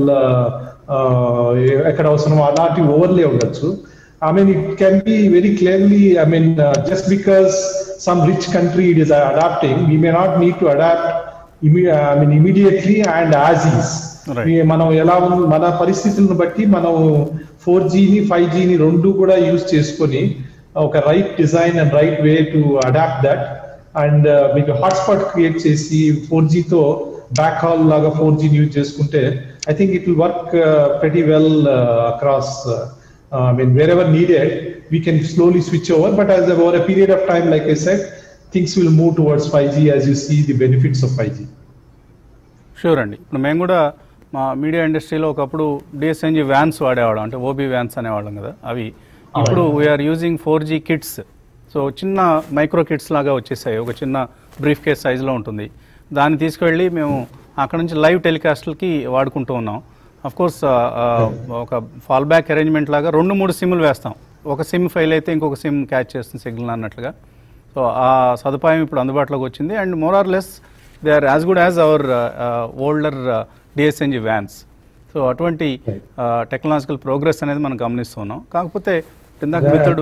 ekkada avasaramo alati overlay undachu. I mean it can be very clearly, I mean uh, just because some rich country it is adapting, we may not need to adapt imme- I mean immediately and as is. మనం ఎలా మన పరిస్థితులను బట్టి మనం four జీని five జీని రెండు కూడా use చేసుకొని ఒక right design and right way to adapt that and మీకు హాట్స్పాట్ క్రియేట్ చేసి ఫోర్ జీతో బ్యాక్ హాల్ లాగా ఫోర్ జీని యూజ్ చేసుకుంటే I think it will work pretty well across. I mean wherever needed we can slowly switch over, but as over a period of time like I said things will move towards five G as you see the benefits of five G. Sure అండి. ఇప్పుడు మేము కూడా మా media ఇండస్ట్రీలో ఒకప్పుడు డిఎస్ఎన్జీ vans వాడేవాళ్ళం, అంటే OB vans అనేవాళ్ళం కదా. అవి ఇప్పుడు we're using four G kits. So చిన్న మైక్రో కిట్స్ లాగా వచ్చేసాయి, ఒక చిన్న బ్రీఫ్ కేస్ సైజులో ఉంటుంది. దాన్ని తీసుకువెళ్ళి మేము అక్కడ నుంచి లైవ్ టెలికాస్ట్లకి వాడుకుంటూ ఉన్నాం. అఫ్కోర్స్ ఒక ఫాల్ బ్యాక్ అరేంజ్మెంట్ లాగా రెండు మూడు సిమ్లు వేస్తాం. ఒక సిమ్ ఫెయిల్ అయితే ఇంకొక సిమ్ క్యాచ్ చేస్తుంది సిగ్నల్ అన్నట్లుగా. సో ఆ సదుపాయం ఇప్పుడు అందుబాటులోకి వచ్చింది. And more or less they are as good as our older D S N G vans. So అటువంటి టెక్నాలజికల్ ప్రోగ్రెస్ అనేది మనం గమనిస్తున్నాం. కాకపోతే ఇందాక మిత్రుడు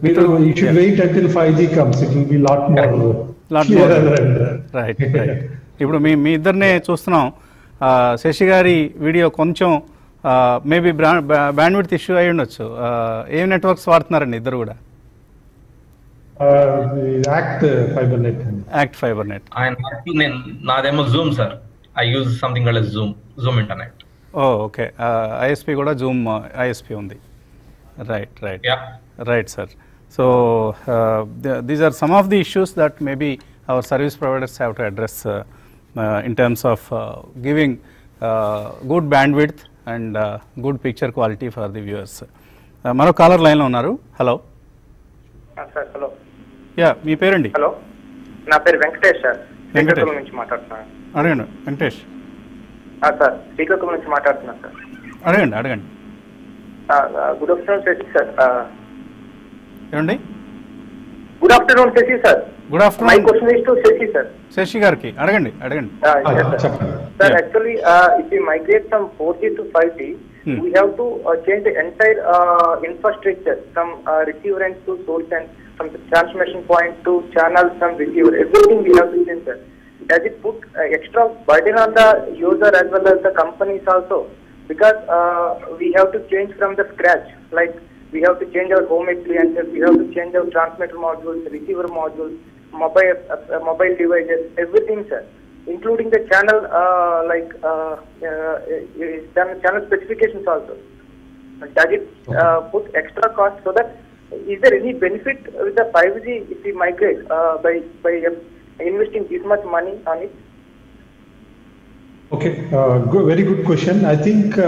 రైట్ రైట్ ఇప్పుడు మీ మీ ఇద్దరినే చూస్తున్నాం. శశి గారి వీడియో కొంచెం మేబీ బ్యాండ్ విడ్త్ ఇష్యూ అయి ఉండొచ్చు. ఏం నెట్వర్క్స్ వాడుతున్నారండి ఇద్దరు కూడా? ACT fibre net. ACT fibre net. నాదేమో Zoom sir. I use something called as Zoom, Zoom Internet. Oh, okay. Uh, I S P కూడా Zoom uh, I S P ఉంది. Right, right. Yeah. Right, sir. So uh, the, these are some of the issues that maybe our service providers have to address uh, uh, in terms of uh, giving uh, good bandwidth and uh, good picture quality for the viewers. Uh, మరో caller లైన్లో ఉన్నారు. Hello sir. Hello. Yeah, మీ పేరండి? Hello, నా పేరు Venkatesh sir. Venkatesh నుంచి మాట్లాడుతున్నాను. అడగండి వెంకటేష్. సార్ శ్రీకాకుళం నుంచి మాట్లాడుతున్నాను సార్. అడగండి అడగండి. Good afternoon Sashi sir. ఏమండి? Good afternoon Sashi sir. Good afternoon. My question is to Sashi sir. Sashi గారికి అడగండి అడగండి. Sir actually if we migrate from four G to five G we have to uh, change the entire uh, infrastructure from uh, receiver end to source end, from the transmission point to channel, from receiver, everything we have to change, sir. Does it put uh, extra burden on the user as well as the companies also? Because uh, we have to change from the scratch, like we have to change our home appliances, we have to change our transmitter modules, receiver modules, mobile uh, mobile devices, everything, sir, including the channel uh, like uh, uh, channel specifications also. Does it uh, put extra cost so that is there any benefit with the five G if we migrate uh, by by uh, investing this much money on it? Okay, uh, good, very good question. I think, uh,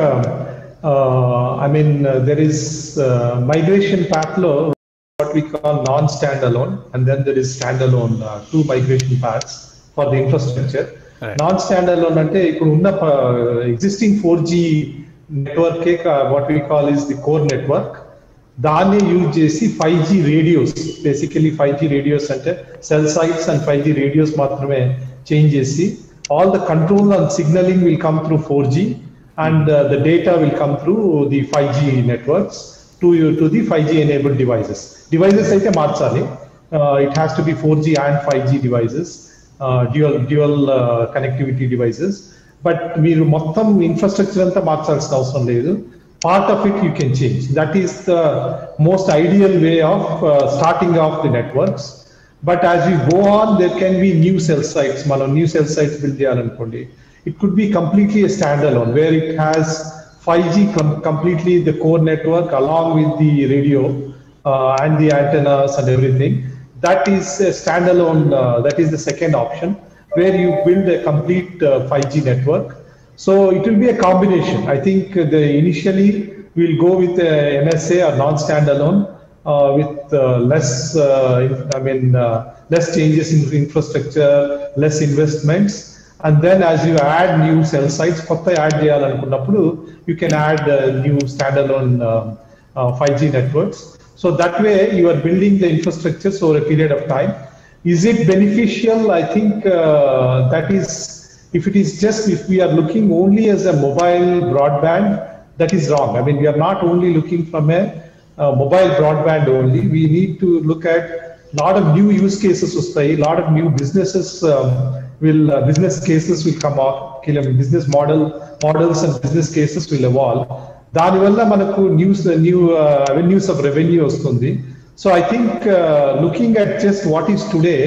uh, I mean, uh, there is uh, migration path law, what we call non-standalone, and then there is standalone, uh, two migration paths for the infrastructure. Right. Non-standalone ante ikkudu unna existing four G network ke what we call is the core network. Daanni use chesi five G radios, basically five G radios ante cell sites and five G radios maatrame change chesi all the control and signaling will come through four G, and uh, the data will come through the five G networks to to the five G enabled devices. Devices aithe marchali, uh, it has to be four G and five G devices, uh, dual dual uh, connectivity devices. But meer mottam infrastructure anta marchalsina avasaram ledu. Part of it you can change. That is the most ideal way of uh, starting off the networks. But as we go on, there can be new cell sites. Mano new cell sites build cheyalankondi. It could be completely a standalone where it has five G com completely the core network along with the radio uh, and the antennas and everything. That is a standalone. Uh, that is the second option where you build a complete uh, five G network. So it will be a combination. I think the initially we'll go with a N S A or non-standalone. Uh, with uh, less, uh, I mean, uh, less changes in infrastructure, less investments, and then as you add new cell sites, kotta add cheyalanunappudu, you can add uh, new standalone uh, uh, five G networks. So that way you are building the infrastructure over a period of time. Is it beneficial? I think uh, that is, if it is just, if we are looking only as a mobile broadband, that is wrong. I mean, we are not only looking from a Uh, mobile broadband only. We need to look at a lot of new use cases, a lot of new businesses um, will uh, business cases will come out. Business model models and business cases will evolve. Dani valla manaku news new uh, avenues of revenue vastundi. So I think uh, looking at just what is today,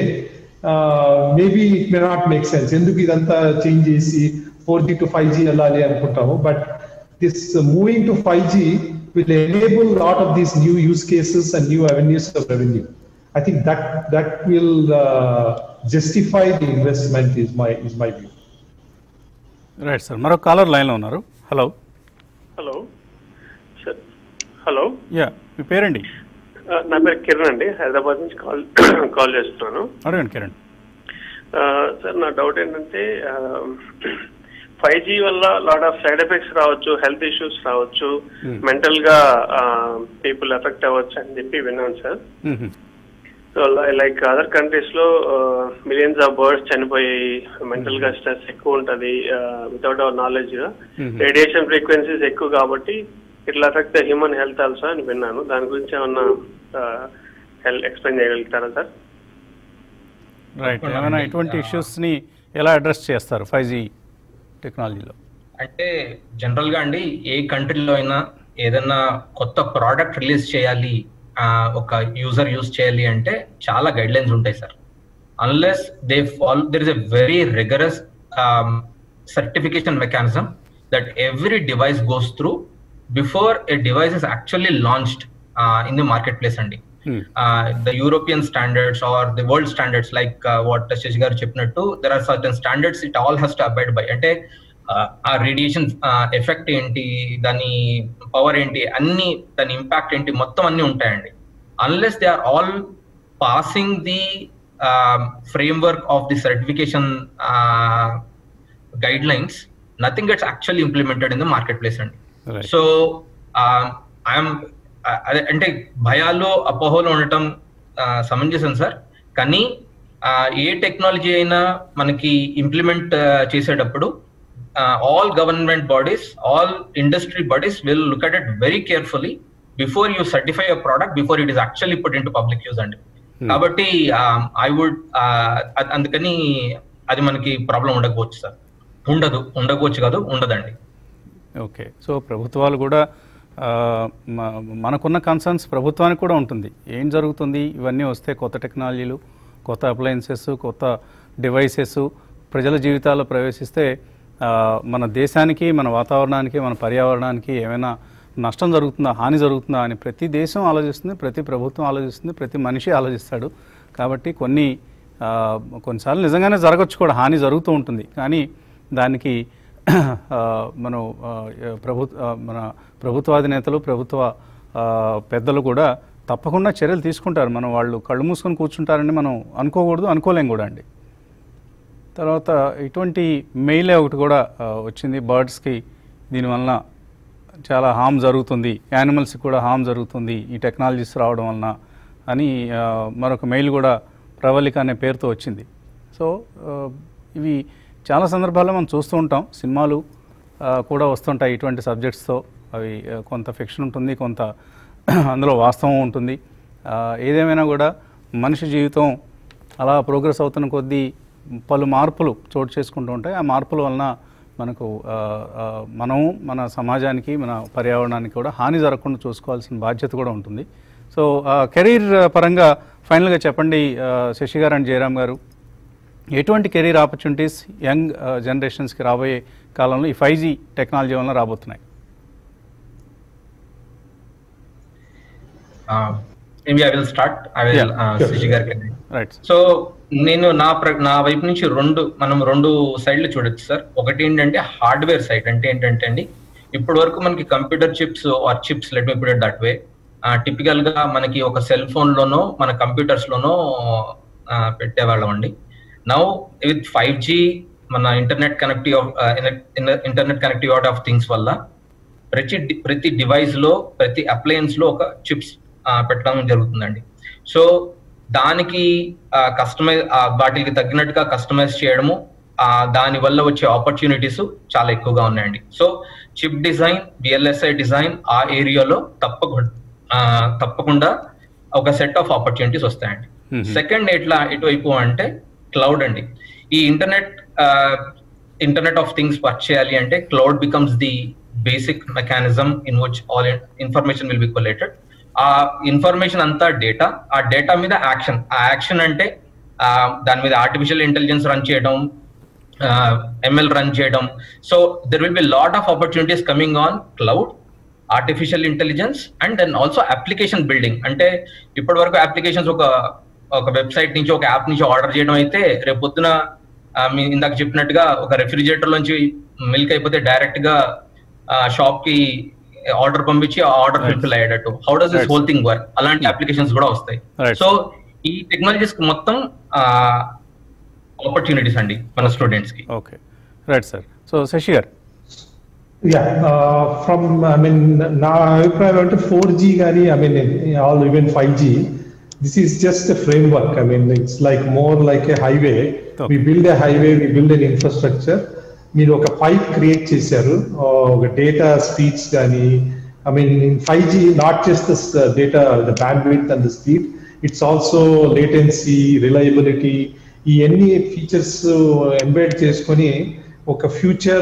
uh, maybe it may not make sense. Enduku idanta change chesi four G to five G allali anukuntamu, but this uh, moving to five G will enable a lot of these new use cases and new avenues of revenue. I think that that will uh, justify the investment is my is my view. Right, sir. Maro caller line lo unnaru. Hello. Hello. Sir. Hello. Yeah. మీ పేరండి? నా పేరు కిరణ్ అండి, హైదరాబాద్ నుంచి call call చేస్తున్నాను. అడగండి Kiran. Sir నా doubt ఏంటంటే ఫైవ్ జీ వల్ల లాట్ ఆఫ్ సైడ్ ఎఫెక్ట్స్ రావచ్చు, హెల్త్ ఇష్యూస్ రావచ్చు, మెంటల్ గా పీపుల్ ఎఫెక్ట్ అవ్వచ్చు అని చెప్పి విన్నాను sir. So like other countries లో మిలియన్స్ ఆఫ్ బర్డ్స్ చనిపోయి మెంటల్ గా స్ట్రెస్ ఎక్కువ ఉంటది without our knowledge. Radiation frequencies ఎక్కువ కాబట్టి ఇట్లా effect the human health also అని విన్నాను. దాని గురించి ఏమన్నా హెల్త్ ఎక్స్ప్లెయిన్ చేయగలుగుతారా సార్? రైట్, ఏమైనా ఇటువంటి ఇష్యూస్ ని ఎలా అడ్రస్ చేస్తారు ఫైవ్ జీ టెక్నాలజీలో? అంటే జనరల్ గా అండి, ఏ కంట్రీలో అయినా ఏదైనా కొత్త ప్రోడక్ట్ రిలీజ్ చేయాలి, ఒక యూజర్ యూజ్ చేయాలి అంటే చాలా గైడ్ లైన్స్ ఉంటాయి sir. Unless they follow, there is a very rigorous certification mechanism that every device goes through before a device is actually launched in the market place అండి. the European standards or the world standards, like uh, what Shashi garu cheppinattu, there are certain standards it all has to abide by. Ante ఆ radiation effect ఏంటి, దాని power ఏంటి, అన్ని దాని impact ఏంటి, మొత్తం అన్ని ఉంటాయండి. Unless they are all passing the framework of the certification guidelines, nothing gets actually implemented in the market place అండి. సో ఐఎమ్ అదే అంటే భయాలు అపోహలు ఉండటం సమంజసం సార్. కానీ ఏ టెక్నాలజీ అయినా మనకి ఇంప్లిమెంట్ చేసేటప్పుడు all government bodies, all industry bodies will look at it very carefully before you certify a product, before it is actually put in to public use అండి. కాబట్టి ఐ వుడ్ అందుకని అది మనకి problem ఉండకపోవచ్చు sir. ఉండదు, ఉండకపోవచ్చు కాదు, ఉండదండి. ఓకే, సో ప్రభుత్వాలు కూడా మనకున్న కన్సర్న్స్ ప్రభుత్వానికి కూడా ఉంటుంది. ఏం జరుగుతుంది, ఇవన్నీ వస్తే కొత్త టెక్నాలజీలు, కొత్త అప్లయన్సెస్, కొత్త డివైసెస్ ప్రజల జీవితాల్లో ప్రవేశిస్తే మన దేశానికి, మన వాతావరణానికి, మన పర్యావరణానికి ఏమైనా నష్టం జరుగుతుందా, హాని జరుగుతుందా అని ప్రతి దేశం ఆలోచిస్తుంది, ప్రతి ప్రభుత్వం ఆలోచిస్తుంది, ప్రతి మనిషి ఆలోచిస్తాడు. కాబట్టి కొన్ని కొన్నిసార్లు నిజంగానే జరగచ్చు కూడా, హాని జరుగుతూ ఉంటుంది. కానీ దానికి మనం ప్రభుత్వ మన ప్రభుత్వాధినేతలు, ప్రభుత్వ పెద్దలు కూడా తప్పకుండా చర్యలు తీసుకుంటారు. మనం వాళ్ళు కళ్ళు మూసుకొని కూర్చుంటారని మనం అనుకోకూడదు, అనుకోలేం కూడా అండి. తర్వాత ఇటువంటి మెయిలే ఒకటి కూడా వచ్చింది, బర్డ్స్కి దీనివలన చాలా హామ్ జరుగుతుంది, యానిమల్స్కి కూడా హామ్ జరుగుతుంది ఈ టెక్నాలజీస్ రావడం వలన అని మరొక మెయిల్ కూడా ప్రవళిక అనే పేరుతో వచ్చింది. సో ఇవి చాలా సందర్భాల్లో మనం చూస్తూ ఉంటాం, సినిమాలు కూడా వస్తుంటాయి ఇటువంటి సబ్జెక్ట్స్తో. అవి కొంత ఫిక్షన్ ఉంటుంది, కొంత అందులో వాస్తవం ఉంటుంది. ఏదేమైనా కూడా మనిషి జీవితం అలా ప్రోగ్రెస్ అవుతున్న కొద్దీ పలు మార్పులు చోటు చేసుకుంటూ ఉంటాయి. ఆ మార్పుల వలన మనకు మనము మన సమాజానికి, మన పర్యావరణానికి కూడా హాని జరగకుండా చూసుకోవాల్సిన బాధ్యత కూడా ఉంటుంది. సో కెరీర్ పరంగా ఫైనల్గా చెప్పండి శశి గారు అండ్ జయరామ్ గారు, ఎటువంటి కెరీర్ ఆపర్చునిటీస్ యంగ్ జనరేషన్స్కి రాబోయే కాలంలో ఈ ఫైవ్ జీ టెక్నాలజీ వలన రాబోతున్నాయి? maybe I will start. I will yeah, uh, sure. Shashi గారికి. Right. సో నేను నా నా వైపు నుంచి రెండు మనం రెండు సైడ్లు చూడొచ్చు సార్. ఒకటి ఏంటంటే హార్డ్వేర్ సైడ్, అంటే ఏంటంటే అండి ఇప్పటి వరకు మనకి computer chips or chips let me put it that way, typical గా మనకి ఒక సెల్ ఫోన్ లోనో మన కంప్యూటర్స్ లోనో పెట్టేవాళ్ళం అండి. నౌ విత్ ఫైవ్ జీ మన internet connective internet connectivity of things వల్ల ప్రతి ప్రతి డివైస్ లో ప్రతి అప్లయన్స్ లో ఒక చిప్స్ పెట్టడం జరుగుతుందండి. సో దానికి కస్టమైజ్ వాటికి తగ్గినట్టుగా కస్టమైజ్ చేయడము, దాని వల్ల వచ్చే ఆపర్చునిటీస్ చాలా ఎక్కువగా ఉన్నాయండి. So chip design, VLSI design ఆ ఏరియాలో తప్పకుండా తప్పకుండా ఒక సెట్ ఆఫ్ ఆపర్చునిటీస్ వస్తాయండి. సెకండ్ ఎట్లా ఎటువైపు అంటే క్లౌడ్ అండి. ఈ internet internet of things work చేయాలి అంటే cloud becomes the basic mechanism in which all information will be collated. ఆ ఇన్ఫర్మేషన్ అంతా డేటా, ఆ డేటా మీద యాక్షన్, ఆ యాక్షన్ అంటే దాని మీద ఆర్టిఫిషియల్ ఇంటెలిజెన్స్ రన్ చేయడం, ఎంఎల్ రన్ చేయడం. So there will be lot of opportunities coming on cloud, artificial intelligence and then also application building. అంటే ఇప్పటి వరకు అప్లికేషన్స్ ఒక ఒక వెబ్సైట్ నుంచి ఒక యాప్ నుంచి ఆర్డర్ చేయడం అయితే, రేపు పొద్దున మీ ఇందాక చెప్పినట్టుగా ఒక రెఫ్రిజిరేటర్ నుంచి మిల్క్ అయిపోతే డైరెక్ట్ గా షాప్ కి ఆర్డర్ పంపించి ఆ ఆర్డర్ ఫుల్ఫిల్ అయ్యేటట్టు, how does this whole thing work, అలాంటి అప్లికేషన్స్ కూడా వస్తాయి. సో ఈ టెక్నాలజీస్ కి మొత్తం ఆపర్చునిటీస్ అండి మన స్టూడెంట్స్ కి. Okay, right sir. So Shashi garu. Yeah, from I mean నా అభిప్రాయం అంటే ఫోర్ జీ కానీ I mean all even five G, this is just a framework. I mean, it's like more like a highway. Okay. We build a highway, we build an infrastructure. మీరు ఒక pipe create చేశారు, ఒక data speeds కానీ, I mean in five G not just the data, the bandwidth and the speed, it's also latency, reliability, ఈ అన్ని features embed చేసుకొని ఒక future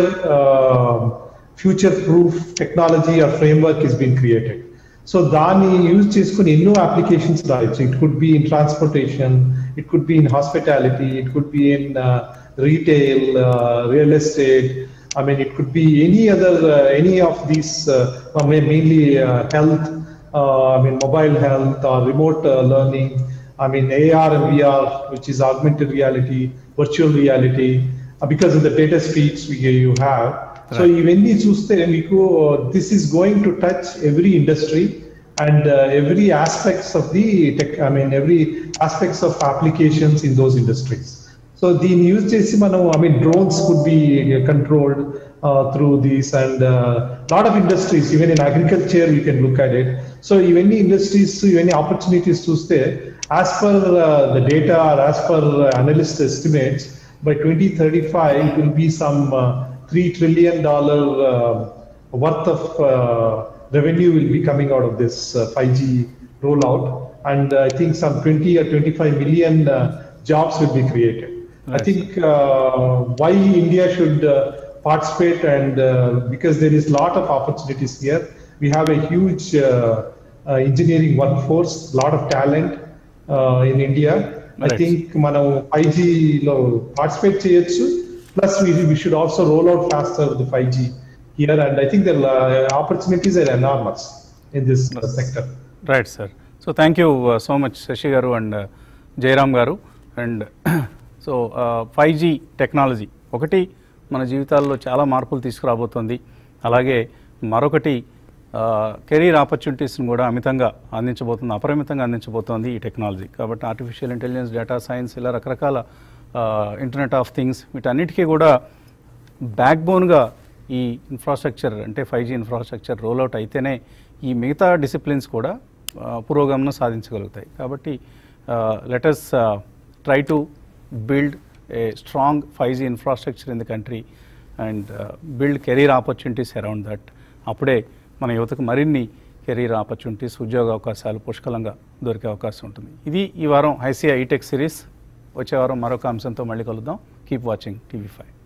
future proof technology or framework is been created. So దాన్ని use చేసుకుని ఎన్నో applications రాయొచ్చు. It could be in transportation, it could be in hospitality, it could be in retail, real estate, I mean it could be any other uh, any of these uh, mainly uh, health, uh, I mean mobile health or remote uh, learning, I mean A R and V R, which is augmented reality, virtual reality, uh, because of the data speeds we you have. Right. So ఇవన్నీ చూస్తే మీకు this is going to touch every industry and uh, every aspects of the tech, I mean every aspects of applications in those industries. So దీన్ని use చేసి మనం I mean drones could be controlled through these and lot of industries, even in agriculture you can look at it. So ఇవన్నీ industries, ఇవన్నీ opportunities చూస్తే as per the data or as per analyst estimates by twenty thirty five it will be some three trillion dollar worth of revenue will be coming out of this uh, five G rollout, and uh, I think some twenty or twenty-five million uh, jobs will be created. Nice. I think uh, why India should uh, participate, and uh, because there is lot of opportunities here. We have a huge uh, uh, engineering workforce, lot of talent uh, in India. Nice. I think మనం five G లో participate చేయొచ్చు. Plus we we should also roll out faster the five G here, and I think the uh, opportunities are enormous in this uh, sector. Right, sir. So thank you uh, so much, Shashi Garu and uh, Jairam Garu. And so uh, five G technology ఒకటి మన జీవితాల్లో చాలా మార్పులు తీసుకురాబోతోంది. అలాగే మరొకటి career ఆపర్చునిటీస్ని కూడా అమితంగా అందించబోతుంది, అపరిమితంగా అందించబోతోంది ఈ టెక్నాలజీ. కాబట్టి ఆర్టిఫిషియల్ ఇంటెలిజెన్స్, డేటా సైన్స్, ఇలా రకరకాల ఇంటర్నెట్ ఆఫ్ థింగ్స్, వీటన్నిటికీ కూడా బ్యాక్ బోన్గా ఈ ఇన్ఫ్రాస్ట్రక్చర్ అంటే ఫైవ్ జీ ఇన్ఫ్రాస్ట్రక్చర్ రోల్అవుట్ అయితేనే ఈ మిగతా డిసిప్లిన్స్ కూడా పురోగమనం సాధించగలుగుతాయి. కాబట్టి let us try to build a strong five G infrastructure in the country and uh, build career opportunities around that. అప్పుడే మన యువతకు మరిన్ని కెరీర్ ఆపర్చునిటీస్, ఉద్యోగ అవకాశాలు పుష్కలంగా దొరికే అవకాశం ఉంటుంది. ఇది ఈ వారం ఐసిఐ ఈటెక్ సిరీస్. వచ్చే వారం మరొక అంశంతో మళ్ళీ కలుద్దాం. Keep watching TV five.